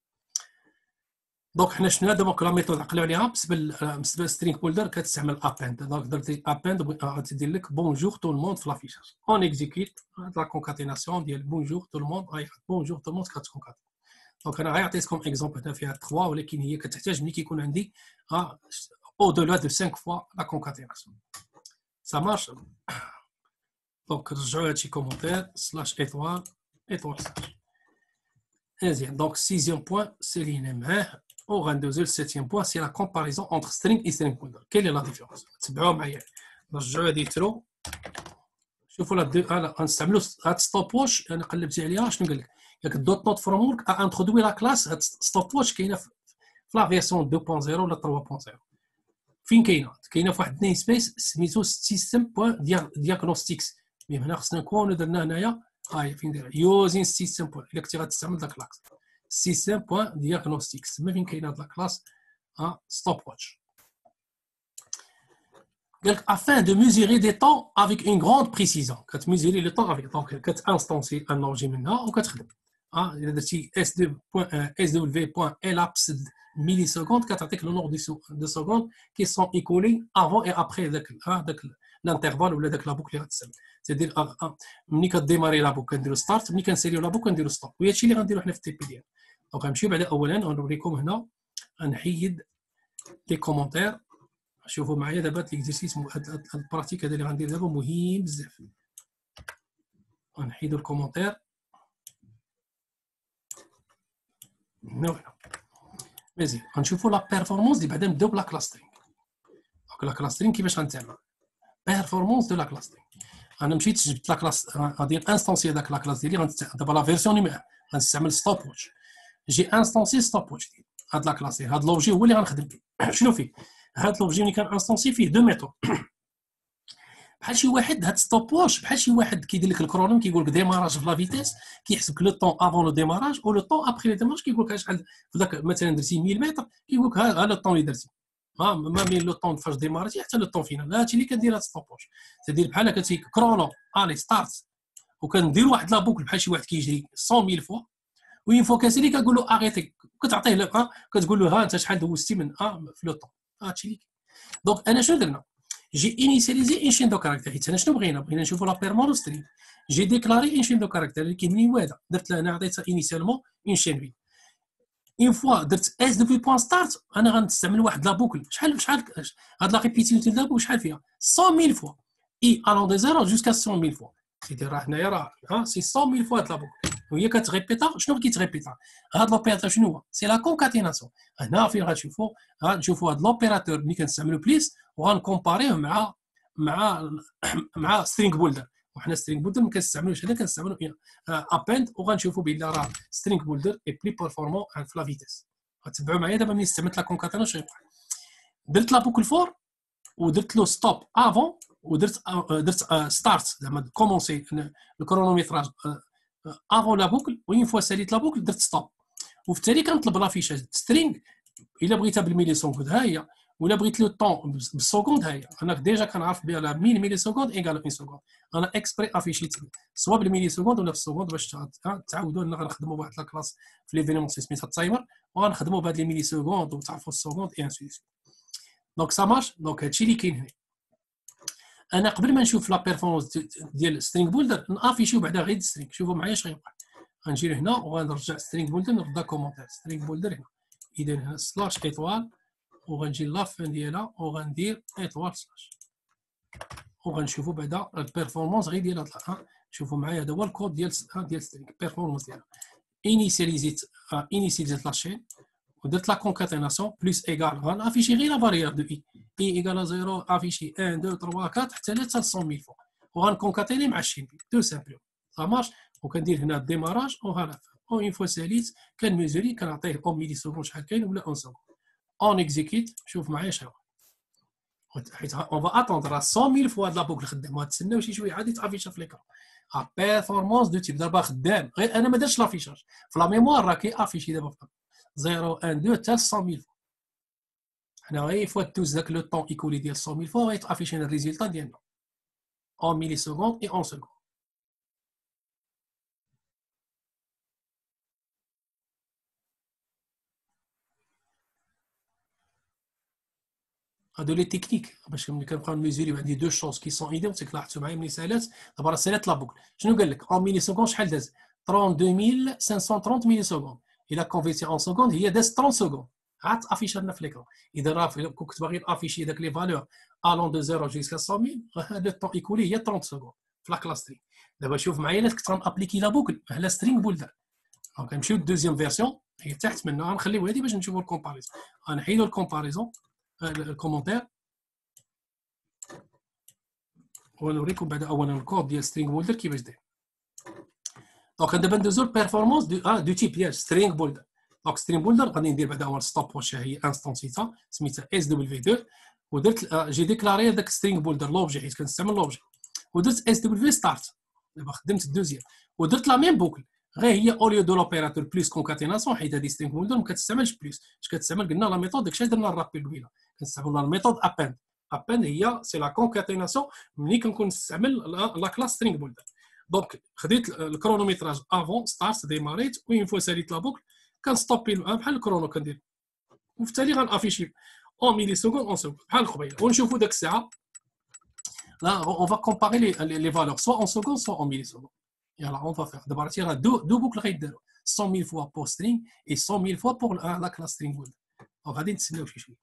دونك حنا شنو دابا لا ميثود عقلوا عليها بالنسبه للسترينغ بولدر كتستعمل اباند. دونك درتي اباند غتدير لك بونجور تو الموند في لافيشاج اون اكزيكيوت لا كونكاتيناسيون ديال بونجور تو الموند بونجور تو الموند كتكونكاتي. دونك انا غيعطيكم اكزومبل هنا فيها 3 ولكن هي كتحتاج ملي كيكون عندي او دولا دو 5 فوا لا كونكاتيناسيون ça marche. دونك رجعوا هادشي كومونتير سلاش ايطوال ايطوال سلاش مزيان. دونك سيزيام بوين سالينا معاه وغندوزو للسيتيام بوين سي لا كومباريزون اونتر سترينغ اي سترينغ بولدر. كاين لي لا ديفيرونس تبعوها معايا. نرجعوا هادي ترو شوفوا لا انا غنستعملوا هاد ستوب واش. انا قلبت عليها شنو قال لك ياك دوت نوت فريم ورك ا انترودوي لا كلاس. هاد ستوب واش كاينه في لا فيرسيون 2.0 ولا 3.0. فين كاينه في واحد نيم سبيس سميتو سيستم بوين دياغنوستيكس. مي هنا خصنا نكونوا درنا هنايا هاي فين داير يوزين سيستم بوين. الا كنتي غتستعمل داك لاكس سيستم بوين دياغنوستيكس تما فين كاينه هاد لا كلاس ستوب واتش. قال لك afin de mesurer des temps avec une grande précision. كتميزوري لو طون افيك دونك كتانستونسي ان اورجي منها وكتخدم. الا درتي sw.elapsed millisecondes كتعطيك لو نور دو سكوند كي سون ايكولي افون اي ابري داك الانترفال ولا داك لا بوك اللي غتستعمل. سيدير ملي كديماري لا بوك كنديرو ستارت ملي كنساليو لا بوك كنديرو ستوب. وهذا الشيء اللي غنديرو حنا في التي بي ديالنا. دونك غنمشيو بعدا اولا غنوريكم هنا غنحيد لي كومونتير. شوفوا معايا دابا ليكزيرسيس هاد البراتيك هذا اللي غندير دابا مهم بزاف. غنحيدو الكومونتير هنا مزيان. غنشوفوا لا بيرفورمانس اللي بعدا نبداو بلا كلاسترينغ. دونك لا كلاسترينغ كيفاش غنتعمل بيرفورمانس دو لا كلاسترينغ. انا مشيت جبت لا كلاس غادي انستونسي داك لا كلاس ديالي دابا لا فيرسيون اللي غنستعمل ستوب واتش. جي انستونسي ستوب واتش ديال هاد لا كلاس. هاد لوجي هو اللي غنخدم به. شنو فيه هاد لوجي اللي كان انستونسي فيه دو ميثود بحال شي واحد. هاد ستوب واش بحال شي واحد كيدير لك الكرونوم كيقول لك ديماراج في لا فيتيس كيحسب لك لو طون افون لو ديماراج و لو طون ابري لو ديماراج كيقول لك شحال في داك مثلا درتي 1000 متر كيقول لك ها لو طون اللي درتي ما بين لو طون فاش ديمارتي حتى لو طون فينال. هادشي اللي كندير هاد ستوب واش. تدير بحال كتي كرونو الي ستارت وكندير واحد لا بوكل بحال شي واحد كيجري 100000 فوا وين فوا كاسيلي كنقول له اريتي كتعطيه لك كتقول له ها انت شحال دوزتي من في لو طون. هادشي اللي دونك انا شنو درنا جي انيسياليزي ان شين دو كاركتير. حيت انا شنو بغينا نشوفوا لا بيرمونس ستريم. جي ديكلاري ان شين دو كاركتير اللي كيبني وادا درت له انا عطيتها انيسيالمون ان شين في اون فوا درت اس دوبي بوين ستارت. انا غنستعمل واحد لا بوكل شحال هاد لا ريبيتيتيف ديال بوكل شحال فيها 100000 فوا اي الون دي زيرو جوسكا 100000 فوا. سيدي راه هنايا راه سي 100000 فوا هاد لا بوكل وهي كتريبيتا. شنو كيتريبيتا هاد لوبيراتور شنو هو سي لا كونكاتيناسيون. هنا فين غنشوفوا هاد لوبيراتور ملي كنستعملو بليس وغنكومباريه مع سترينغ بولدر. وحنا سترينغ بولدر ما كنستعملوش هنا كنستعملو اباند وغنشوفوا بان راه سترينغ بولدر اي بلي بيرفورمون في لا فيتيس. غتبعوا معايا دابا ملي استعملت لا كونكاتيناسيون درت لا بوكل فور ودرت له ستوب افون ودرت ستارت زعما كومونسي الكرونوميتراج افون لا بوكل وين فوا ساليت لا بوكل درت ستوب. وفي التالي كنطلب لافيشاج سترينغ الا بغيتها بالميلي سكوند ها هي ولا بغيت لو طون بالسكوند ها هي. انا ديجا كنعرف بها 1000 ميلي سكوند ايكال 1 سكوند. انا اكسبري افيشيت سوا بالميلي سكوند ولا بالسكوند باش تعاودوا ان غنخدموا بواحد لا كلاس في ليفينمون سميتها التايمر وغنخدموا بهاد لي ميلي سكوند وتعرفوا السكوند اي انسي. دونك سا مارش. دونك هادشي اللي كاين هنا. انا قبل ما نشوف لا بيرفورمانس ديال سترينغ بولدر نافيشيو بعدا غير سترينغ. شوفوا معايا اش غيوقع. غنجي هنا وغنرجع سترينغ بولدر نرد كومونتير سترينغ بولدر هنا. اذا هنا سلاش ايطوال وغنجي لافين ديالها وغندير ايطوال سلاش وغنشوفوا بعدا البيرفورمانس غير ديال هاد. شوفوا معايا هذا هو الكود ديال سترينغ بيرفورمانس ديالها. انيسياليزيت لا شين ودرت لا كونكاتيناسيون بلس ايكال غنافيشي غير لا فاريابل دو اي ايكال 0 افيشي 1 2 3 4 حتى ل 100000 فوا وغنكونكاتيني مع الشين بي تو سامبلو سا مارش. وكندير هنا الديماراج وهنا اون فوا ساليت كنميزوري كنعطيه او ميلي سكوند شحال كاين ولا 1 سكوند اون اكزيكيت. شوف معايا شحال حيت اون فا اتوندر 100000 فوا هاد لا بوكل خدام وتسناو شي شويه عادي تافيشا في ليكرون. بيرفورمانس دو تيب دابا خدام غير انا ما درتش لافيشاج في لا ميموار راه كي افيشي دابا 0 1 2 حتى 100000 فوا حنا غير فوا دوز داك لو طون ايكولي ديال 100 فوا غيتافيشي لنا الريزلتا ديالنا en millisecondes et en secondes. هادو لي تكنيك باش ملي كنبقاو نميزوريو عندي دو شونس كي سون ايدون سيك لاحظتوا معايا ملي سالات دابا راه سالات لا بوكل شنو قال لك اون ميلي سكوند شحال داز 32530 ميلي سكوند الا كونفيرتي اون سكوند هي داز 30 سكوند عاد افيش لنا في ليكرون اذا راه كنت باغي افيشي داك لي فالور الون دو 0 جيسكا 100000 لو طون ايكولي هي 30 سكوند في لا كلاس سترينغ دابا شوف معايا الا كنت غنابليكي لا بوكل على سترينغ بولدر دونك نمشيو للدوزيام فيرسيون هي تحت منها غنخليو هادي باش نشوفوا الكومباريزون غنحيدوا الكومباريزون الكومونتير ونوريكم بعد اولا الكود ديال سترينغ بولدر كيفاش داير دونك دابا ندوزو البيرفورمانس دو تيب ديال سترينغ بولدر دونك سترينغ بولدر غادي ندير بعد اول ستوب واش هي انستانسيتا سميتها اس دبليو 2 ودرت جي ديكلاري داك سترينغ بولدر لوبجي حيت كنستعمل لوبجي ودرت اس دبليو ستارت دابا خدمت الدوزيام ودرت لا ميم بوكل غير هي اوليو دو لوبيراتور بلس كونكاتيناسيون حيت هذه سترينغ بولدر ما كتستعملش بلس اش كتستعمل قلنا لا ميثود داكشي درنا الرابيل قبيله كنستعملوا لا ميثود ابند ابند هي سي لا كونكاتيناسيون ملي كنكون نستعمل لا كلاس سترينغ بولدر دونك خديت الكرونوميتراج افون ستارت ديماريت وين فوا ساليت لا بوكل كنستوبي بحال الكرونو كندير وفي التالي غنافيشي اون ميلي سكوند اون سكوند بحال قبيله ونشوفوا داك الساعه là on va comparer les valeurs soit en secondes soit en millisecondes. Et alors on va faire d'abord il y a deux boucles غيديروا 100 000 fois pour string et 100 000 fois pour la classe string bold. Donc غادي نتسناو شي شويه.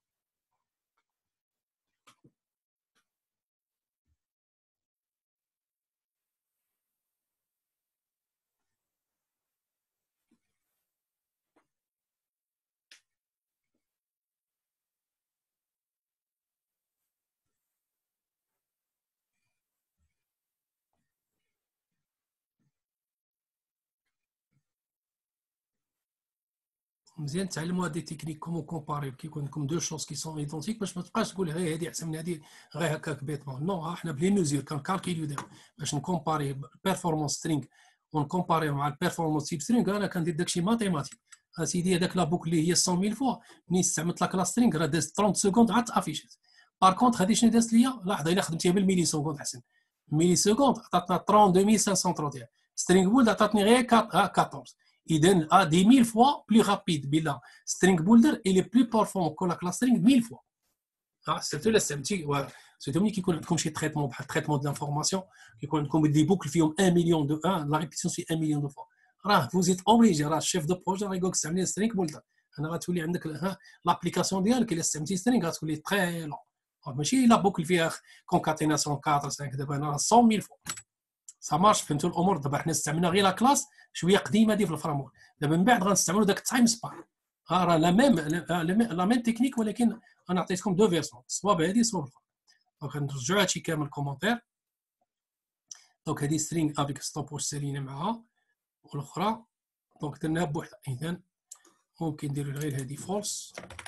مزيان تعلموا هاد تكنيك كومون كومباري كيكون عندكم دو شونس كي سون ايدونتيك باش ما تبقاش تقول غير هادي احسن من هادي غير هكاك بيتمون نو حنا بلي ميزور كنكالكيليو دابا باش نكومباري البيرفورمانس سترينغ ونكومباريو مع البيرفورمانس تيب سترينغ انا كندير داكشي ماتيماتيك اسيدي هذاك لا بوكل اللي هي 100 000 فوا ملي استعملت لا كلاس سترينغ راه دازت 30 سكوند عاد تافيشات بار كونتخ هادي شنو دازت ليا لاحظ الا خدمتيها بالميلي سكوند احسن ميلي سكوند عطاتنا 32531 سترينغ بولد عطاتني غير 14 إذن à 10 000 fois plus rapide بلا string builder il est plus performant que la classe string 1000 fois. سيرتو لا استعملتي سيرتو ملي كيكون عندكم شي تريتمون بحال تريتمون دو لانفورماسيون كيكون عندكم دي بوكل فيهم 1 مليون دو لا ريبيتيسيون في 1 مليون دو فوا راه فوزيت اوبليجي راه الشيف دو بروجي راه يقول لك استعملي سترينغ بولدر انا غتولي عندك لابليكاسيون ديالك الا استعملتي سترينغ غتولي تري لون ماشي لا بوكل فيها كونكاتيناسيون 4 5 دابا انا 100 000 فوا سا مارش فهمتوا الامور دابا حنا استعملنا غير لا كلاس شويه قديمه دي في الفرامور دابا من بعد غنستعملوا داك التايم سبان راه لا ميم تكنيك ولكن انا عطيتكم دو فيرسون سوا بهذه سوا بالاخرى دونك نرجعوا هادشي كامل كومونتير دونك هذه سترينغ افيك ستوب واش سالينا معها والاخرى دونك درناها بوحدها اذا ممكن نديروا غير هذه فولس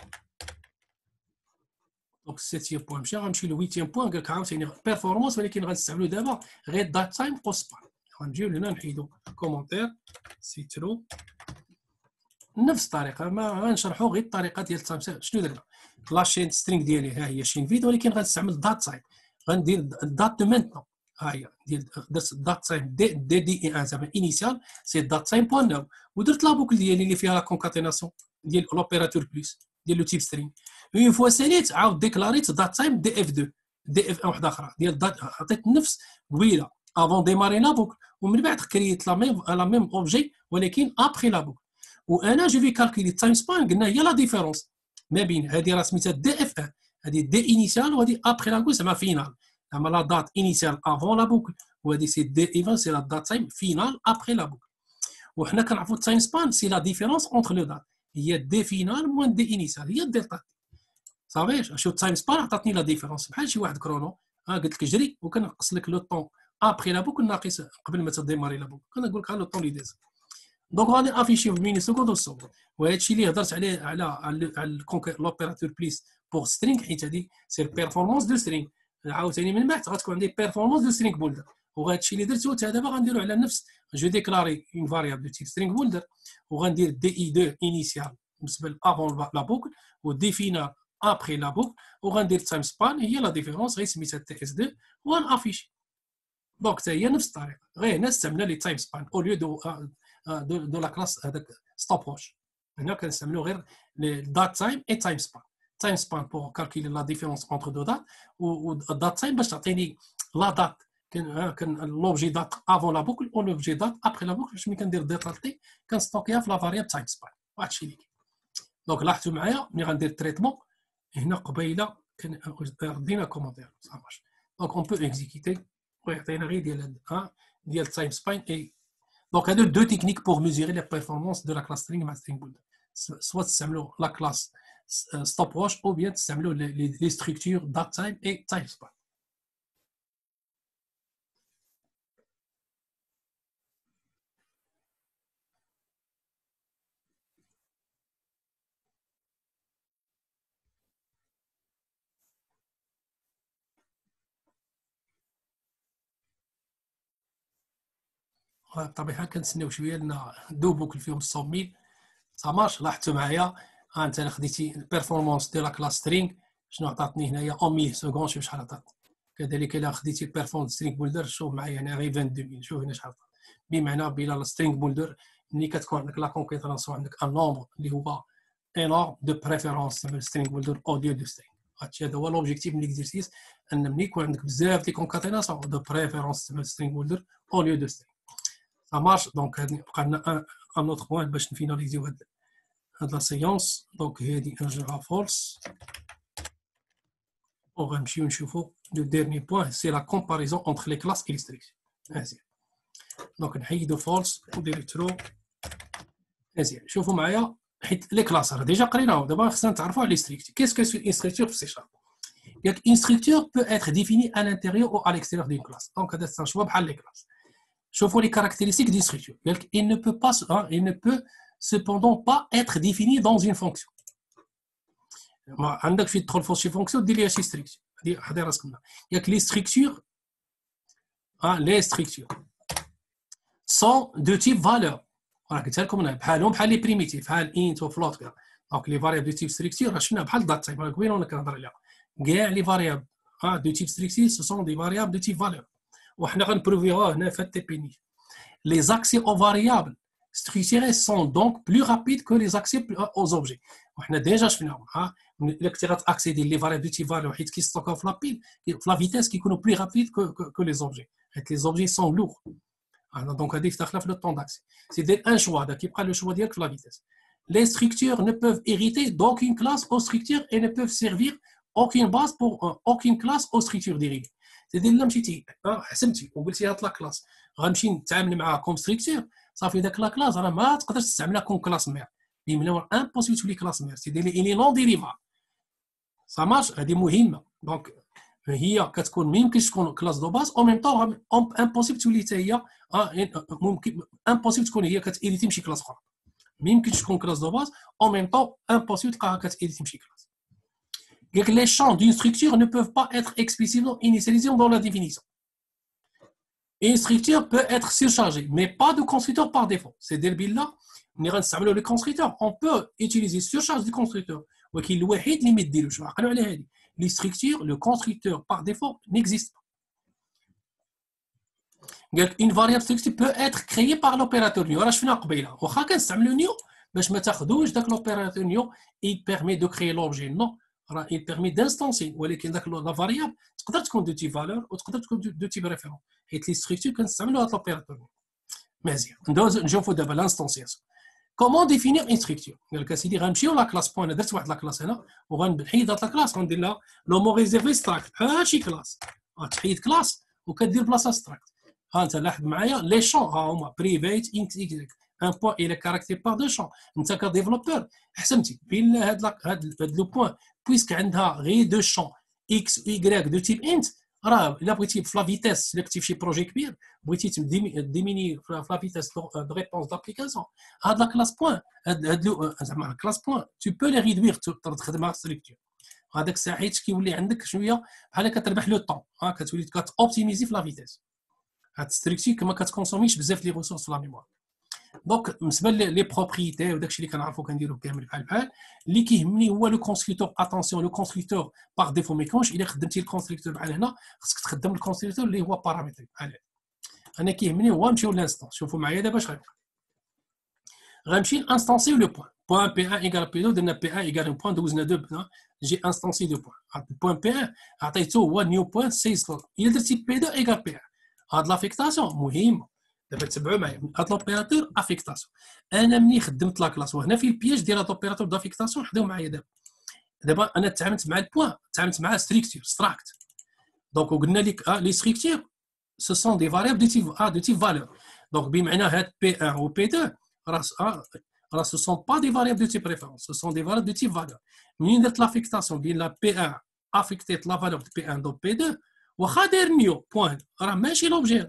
دونك 7 بوين مشى غنمشي ل 8 بوين قال لك عاوتاني بيرفورمانس ولكن غنستعملوا دابا غير دات تايم او سبان غنجيو لهنا نحيدوا كومونتير سي ترو نفس الطريقه ما غنشرحوا غير الطريقه ديال التايم شنو درنا لاشين سترينغ ديالي ها هي شين فيد ولكن غنستعمل دات تايم غندير دات دو مينتون ها هي ديال درت دات تايم دي اي ان زعما انيسيال سي دات تايم بوان ناو ودرت لا بوكل ديالي اللي فيها لا كونكاتيناسيون ديال لوبيراتور بلس ديال لو تيب سترينغ اون فوا ساليت عاود ديكلاريت دات تايم دي اف 2 دي اف 1 وحده اخرى ديال دات عطيت نفس قبيله افون ديماري لا بوكل ومن بعد كريت لا ميم اوبجي ولكن ابخي لا بوكل وانا جو في كالكولي التايم سبان قلنا هي لا ديفيرونس ما بين هذه راه سميتها دي اف 1 هذه دي انيسيال وهذه ابخي لا بوكل زعما فينال زعما لا دات انيسيال افون لا بوكل وهذه سي دي ايفان سي لا دات تايم فينال ابخي لا بوكل وحنا كنعرفوا التايم سبان سي لا ديفيرونس اونتر لو دات هي دي فينال موان دي انيسيال هي الدلتا صافي شوف التايم سبان عطاتني لا ديفيرونس بحال شي واحد كرونو قلت لك جري وكنقص لك لو طون ابخي لا بوكل ناقص قبل ما تديماري لا بوكل كنقول لك لو طون اللي داز دونك غادي افيشي في ميني سكوند والسكوند وهذا الشيء اللي هضرت عليه على لوبيراتور بليس بور سترينغ حيت هذه سي بيرفورمانس دو سترينغ عاوتاني من بعد غتكون عندي بيرفورمانس دو سترينغ بولدر وهذا الشيء اللي درته حتى دابا غنديرو على نفس جو ديكلاري اون فاريابل دو تيب سترينغ بولدر وغندير دي اي 2 انيسيال بالنسبه لافون لا بوكل ودي فينال après la boucle وغندير تايم سبان هي لا ديفيرونس غير سميتها تي اس 2 وغنافيشي دونك حتى هي نفس الطريقه غير هنا استعملنا لي تايم سبان او ليو دو لا كلاس هذاك ستوب واتش هنا كنستعملوا غير دات تايم اي تايم سبان تايم سبان بور كالكولي لا ديفيرونس انتر دو دات ودات تايم باش تعطيني لا دات كان لوبجي دات افون لا بوكل او لوبجي دات ابري لا بوكل باش ملي كندير ديتالتي كنستوكيها في لا فارياب تايم سبان واحد الشيء اللي كاين دونك لاحظتوا معايا ملي غندير تريتمون هنا قبيله ردينا كومونتير صافي دونك اون بو اكزيكوتي ويعطينا غير ديال تايم سبان اي دونك هادو دو تكنيك بور ميزوري لي بيرفورمانس دو لا كلاس سترينغ مع سترينغ بولدر سوا تستعملوا لا كلاس ستوب واش او بيان تستعملوا لي ستركتور دات تايم اي تايم سبان بطبيعه كنتسناو شويه لنا دو بوكل فيهم الصوميل صامارش لاحظتوا معايا انت خديتي البيرفورمانس ديال لا كلاس سترينغ شنو عطاتني هنايا 1000 سكوند شوف شحال عطات كذلك الا خديتي البيرفورمانس سترينغ بولدر شوف معايا هنا غير 22000 شوف هنا شحال عطات بمعنى بلا سترينغ بولدر ملي كتكون عندك لا كونكيترونس وعندك ان نومبر اللي هو انورم دو بريفيرونس ديال سترينغ بولدر او ديو دو سترينغ هذا هو لوبجيكتيف من ليكزيرسيس ان ملي يكون عندك بزاف ديال كونكاتيناسيون دو بريفيرونس ديال سترينغ بولدر او ليو دو سترينغ ça marche donc بقى لنا un autre point باش نفيناليزيو هاد la séance donc هذه نرجعها false وغنمشيو نشوفو le dernier point c'est la comparaison entre les classes et les structures مزيان دونك نحيدو false ونديرو true مزيان شوفوا معايا حيت لي كلاس راه ديجا قريناهم دابا خصنا نتعرفوا على لي ستركتور qu'est-ce que une structure في C#. une structure peut être définie à l'intérieur ou à l'extérieur d'une classe donc هذا c'est un choix بحال les classes. Chauffe les caractéristiques d'une structure. Il ne peut cependant pas être défini dans une fonction. عندك في تدخل في شي فونكسيون دير ليها شي ستركتور هذه راسك منها ياك لي ستركتور لي ستركتور سون دو تيب فالور راه قلت لكم انا بحالهم بحال لي بريميتيف بحال انت وفلوت دونك لي فاريابل دو تيب ستركتور راه شفنا بحال دات تايب قبيله وانا كنهضر عليها كاع لي فاريابل دو تيب ستركتور سو سون دي فاريابل دو تيب فالور وحنا غنبروفيوها هنا في التي بي ني. Les accès aux variables structurées sont donc plus rapides que les accès aux objets. On a déjà vu l'accès des variables de type valeur qui stockent la vitesse qui est plus rapide que les objets. Et les objets sont lourds. Donc, on a le temps d'accès. C'est un choix qui prend le choix de la vitesse. Les structures ne peuvent hériter d'aucune classe aux structures et ne peuvent servir aucune base pour aucune classe aux structures dérivées. C'est-à-dire que مشيتي حسمتي وقلتي هاد لا كلاس غنمشي نتعامل معها كوم ستركتور صافي داك لا كلاس راه ما تقدرش تستعملها كوم كلاس مير بمعنى امبوسيبل تولي كلاس مير سي دير لي نون ديريفا سا مارش هذه مهمه دونك هي كتكون ما يمكنش تكون كلاس دو باز او ميم طون امبوسيبل تولي حتى هي ممكن امبوسيبل تكون هي كتيريتي مشي كلاس اخرى ما يمكنش تكون كلاس دو باز او ميم طون امبوسيبل تلقاها كتيريتي مشي كلاس. Les champs d'une structure ne peuvent pas être explicitement initialisés dans la définition. Une structure peut être surchargée, mais pas de constructeur par défaut. C'est dès le là, le constructeur. On peut utiliser surcharge du constructeur. Les structures, le constructeur par défaut n'existe pas. Une variable structure peut être créée par l'opérateur new. L'opérateur new, il permet de créer l'objet. Non. Il permet d'instancier ولكن داك لا فاريابل تقدر تكون دو تيب فالور وتقدر تكون دو تيب ريفيرون حيت لي ستركتور كنستعملوا هاد لوبيراتور مزيان ندوز نشوفوا دابا لانستانسياسيون كومون ديفينير ان ستركتور قال لك اسيدي غنمشيو لا كلاس بوين درت واحد لا كلاس هنا وغنحيد هاد لا كلاس غندير لها لو مون ريزيرفي ستراكت بحال شي كلاس غتحيد كلاس وكدير بلاصه ستراكت ها انت لاحظ معايا لي شون ها هما بريفيت انكس un point il est caractérisé par deux champs. انت كديفلوبور حسمتي بين هاد لو بوين بويسك عندها غير دو شون اكس و واي دو تيب انت راه الا بغيتي في لا فيتاس الا كنتي في شي بروجي كبير بغيتي ديميني في لا فيتاس دو ريبونس دابليكاسيون هاد لا كلاس بوين هاد زعما كلاس بوين تو بو لي ريدوير تخدمها ستركتور هذاك الساعه حيت كيولي عندك شويه بحال كتربح لو طون كتولي كتوبتيميزي في لا فيتاس هاد ستركتور كما كتكونسوميش بزاف لي ريسورس في لا ميموار دونك بالنسبه لي بروبريتي وداكشي اللي كنعرفو كنديرو كامل بحال اللي كيهمني هو لو كونستركتور. اتونسيون لو كونستركتور باغ ديفو ما يكونش. الا خدمتي الكونستركتور بحال هنا خصك تخدم الكونستركتور اللي هو بارامتري بحال هذا. انا كيهمني هو نمشيو للانستون. شوفوا معايا دابا اش غيبقى. غنمشي نانستونسيو لو بوين. بوين بي 1 ايكال بي 2 درنا بي 1 ايكال بوين دوزنا دو بنا جي انستونسي دو بوين. بوين بي 1 عطيتو هو نيو بوين 16. الا درتي بي 2 ايكال بي 1 هاد لافيكتاسيون مهمه. دابا تبعوا معايا هاد لوبيراتور افيكتاسيون. انا ملي خدمت لا كلاس وهنا في البياج ديال هاد لوبيراتور دافيكتاسيون حداو معايا دابا انا تعاملت مع البوين تعاملت مع ستركتور ستراكت. دونك وقلنا لك لي ستركتور ce sont des variables de type valeur. Donc بمعنى هاد P1 و P2 راه ce sont pas des variables de type référence, ce sont des variables de type valeur. منين درت لافيكتاسيون بين لا P1 افيكتيت لا فالور دو P1 دو P2 واخا داير نيو بوين راه ماشي لوبجي.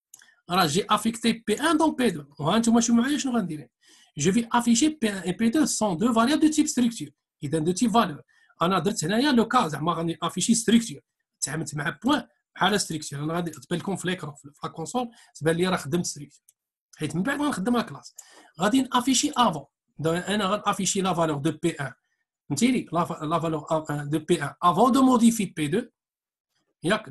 راه جي افيكتي P1 dans P2. وها نتوما شوفوا معايا شنو غندير. Je vais afficher P1 et P2 sont deux variables de type structure. اذا de type valeur. انا درت هنايا لو كا زعما غادي افيشي structure. تعاملت مع بوين بحال ستركتور. انا غادي تبان لكم في ليكرون في لا كونسول تبان لي راه خدمت ستركتور. حيت من بعد ما نخدم لا كلاس غادي نافيشي افون. انا غنافيشي لا فالور دو بي 1 فهمتيني لا فالور دو بي 1 افون دو موديفي بي 2 ياك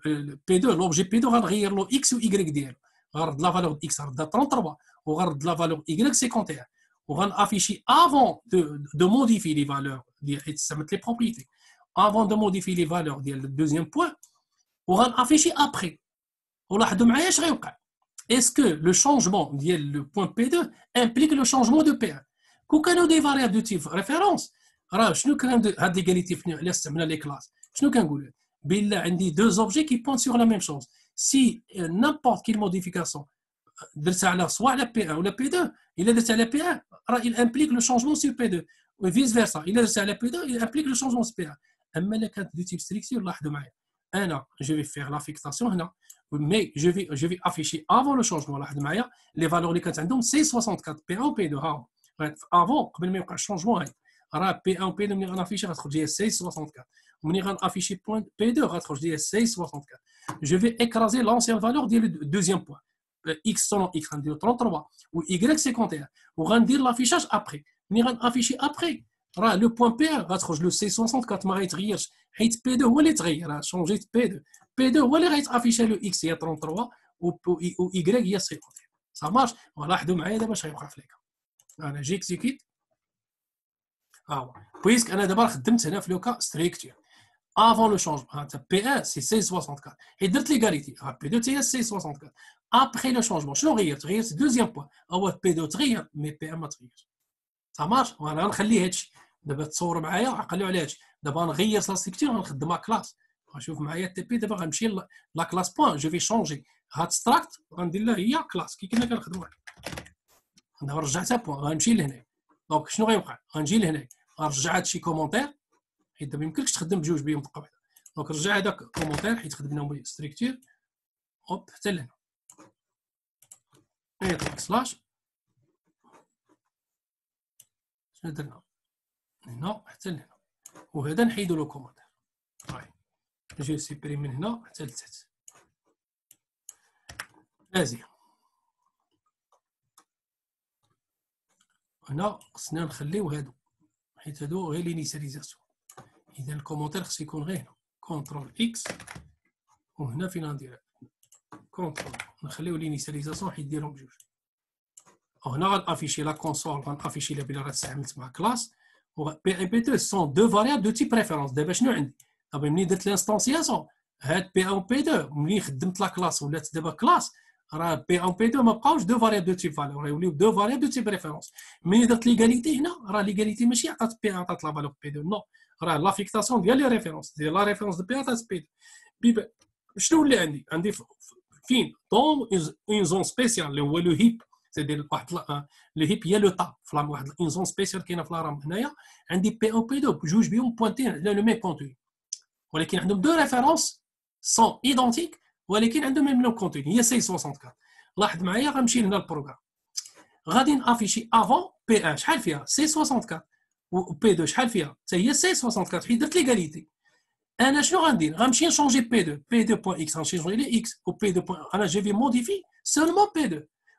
بي 2 لوبجي بي 2 غنغير له اكس و ايكغيك ديالو. غنرد لا فالور اكس غنردها 33 وغنرد لا فالور ايكغيك 51 وغنافيشي افون دو موديفي لي فالور ديال حيت استعملت لي بروبريتي افون دو موديفي لي فالور ديال الدوزيام بوين وغنافيشي ابري. ولاحظوا معايا اش غيوقع. Est-ce que le changement du point P2 implique le changement de P1 كون كانوا دي فاريابل دو تيب ريفيرونس راه شنو كان هاد ليغاليتي فين علاش استعملنا لي كلاس شنو كنقول بلا عندي دو زوبجي كي بوين سور لا ميم شوز سي نيمبورت كيل موديفيكاسيون درتها على سواء على P1 ولا P2 الا درت على P1 راه il implique le changement sur P2 و فيس فيرسا الا درت على P2 il implique le changement sur P1. اما الا كانت دو تيب ستريكتور لاحظوا معايا انا جو في فيغ لافيكتاسيون هنا mais je vais afficher avant le changement les valeurs اللي كانت عندهم سي 64 P1 و P2 ها avant قبل ما يوقع الشونجمون هاي راه P1 و P2 ملي غنافيشي غتخرج لي سي 64 وملي غنافيشي بوين P2 غتخرج لي سي 64. je vais écraser l'ancienne valeur ديال الدوزيام بوين x selon x غندير 33 و y 51 وغندير لافيشاج ابري. ملي غنافيشي ابري راه لو بوين بي غتخرج لو سي 64 ما غيتغيرش حيت بي 2 هو اللي تغير. راه شونجيت بي 2 بي 2 هو اللي غيتافيشا لو اكس هي 33 و y هي 50. صا مارش. ولاحظوا معايا دابا اش غيوقع في ليكا. انا جي اكزيكيت بويسك انا دابا خدمت هنا في لوكا ستريكتور افون لو شونجمون بي 1 سي سي 64 حيت درت ليغاليتي بي 2 هي سي 64 ابري لو شونجمون شنو غيرت دوزيام بوين هو بي 2 تغير مي بي 1 ما تغيرش. صا مارش. وانا غنخلي هادشي دابا تصوروا معايا عقلوا على هادشي. دابا نغير لا ستركتور غنخدم كلاس. غنشوف معايا تي بي دابا غنمشي لا كلاس بوين جو في شونجي هاد ستراكت غندير لها هي كلاس كي كنا كنخدموا. دابا رجعتها بوين غنمشي لهنا. دونك شنو غيوقع غنجي لهنا غنرجع هادشي كومونتير حيت دابا يمكنلكش تخدم بجوج بهم دقه واحده. دونك رجع هذاك كومونتير حيت خدمنا ستركتور هوب حتى لهنا ايطلق سلاش شنو درنا هنا حتى لهنا وهذا نحيدو له كومونتير. نجي سيبريم من هنا حتى لتحت مزيان. هنا خصنا نخليو هادو حيت هادو غير لينيسياليزاسيون. اذا الكومونتير خصو يكون غير هنا كونترول اكس وهنا فين غندير كونترول نخليو لينيسياليزاسيون حيت ديرهم بجوج. وهنا غنافيشي لا كونسول غنافيشي لا بلا راه استعملت مع كلاس و بي اي بي 2 سون دو فاريابل دو تيب ريفيرونس. دابا شنو عندي دابا ملي درت لانستونسياسيون هاد بي 1 و بي 2 ملي خدمت لا كلاس ولات دابا كلاس راه بي 1 و بي 2 ما بقاوش دو فاريابل دو تيب فالور راه يوليو دو فاريابل دو تيب ريفيرونس. ملي درت ليغاليتي هنا راه ليغاليتي ماشي عطات بي 1 عطات لا فالور بي 2 نو راه لافيكتاسيون ديال لي ريفيرونس ديال لا ريفيرونس دو بي 1 عطات بي 2. شنو اللي عندي فين دون اون زون سبيسيال اللي هو لو هيب سيدير واحد لو هيب هي لو طاب في واحد اون زون سبيسيال كاينه في الرام. هنايا عندي بي 1 و بي 2 بجوج بهم بوينتين على لو ميم كونتوني ولكن عندهم دو ريفيرونس سون ايدونتيك ولكن عندهم ميم كونتوني هي سي 64. لاحظ معايا غنمشي لهنا البروغرام غادي نافيشي افون بي 1 شحال فيها سي 64 و بي 2 شحال فيها حتى هي سي 64 حيت درت ليغاليتي. انا شنو غندير غنمشي نشونجي بي 2 بي 2 بوين اكس غنشونجي لي اكس و بي 2 بوين انا جو في موديفي سولمون بي 2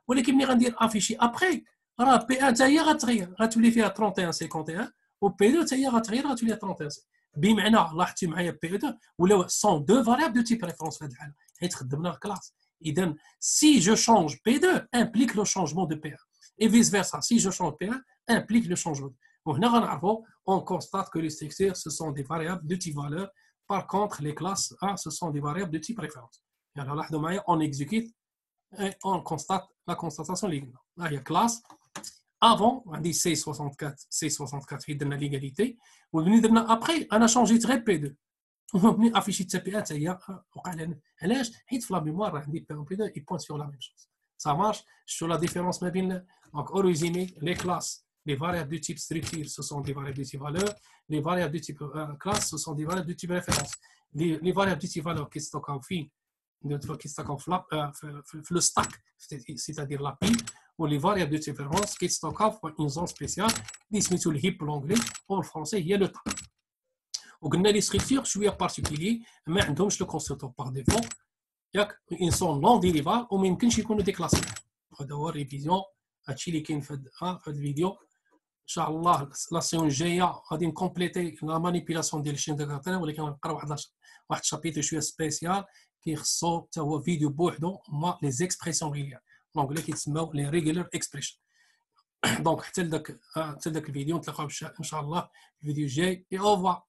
ولكن ملي غندير افيشي ابري راه بي 1 حتى هي غتغير غتولي فيها 31 51 و بي 2 حتى هي غتغير غتولي 31 بمعنى لاحظتي معايا بي 2 ولاو سون دو فاريابل دو تيب ريفرنس في هذه الحاله حيت خدمنا كلاس. اذا si je change P2 implique le changement de P1 et vice versa si je change P1 implique le changement. وهنا غنعرفوا on constate que les structures ce sont des variables de type valeur. Par contre les classes ce sont des variables de type référence. Alors لاحظوا معايا on exécute et on constate la constatation ligne. Là il y a classe avant on dit C64 في درنا l'égalité وملي درنا après انا شونجيت غير P2 ومني افيشي حتى بي 1 حتى هي وقع لنا علاش حيت في لا ميموار راه عندي بي 1 بي 2 اي بوين سور لا ميم شوز ça marche. Sur la différence ما بين donc au résumé les classes les variables de type structure ce sont des variables de type valeur, les variables de type classe ce sont des variables de type référence. Les variables de type valeur qui stockent في qui stockent le stack c'est-à-dire la pile ou les variables de type référence qui stockent في une zone spéciale اللي سميتو الهيب بالانجلي والفرنسي هي لو تاك. وقلنا لي ستركتور شويه بارتيكولي ما عندهمش لو كونستركتور باغ ديفو ياك ان سون نون ديريفال وما يمكنش يكونوا ديكلاسي. هذا هو الريفيزيون هادشي اللي كاين في هذا الفيديو. ان شاء الله لا سيون الجايه غادي نكومبليتي لا مانيبيلاسيون ديال الشين ديغاتير ولكن غنقرا واحد الشابيتر شويه سبيسيال كيخصو حتى هو فيديو بوحدو هما لي زيكسبريسيون ريغولير دونك كيتسموا لي ريغولير اكسبريشن. دونك حتى لذاك الفيديو نتلاقاو ان شاء الله في الفيديو الجاي. اي اوفوا.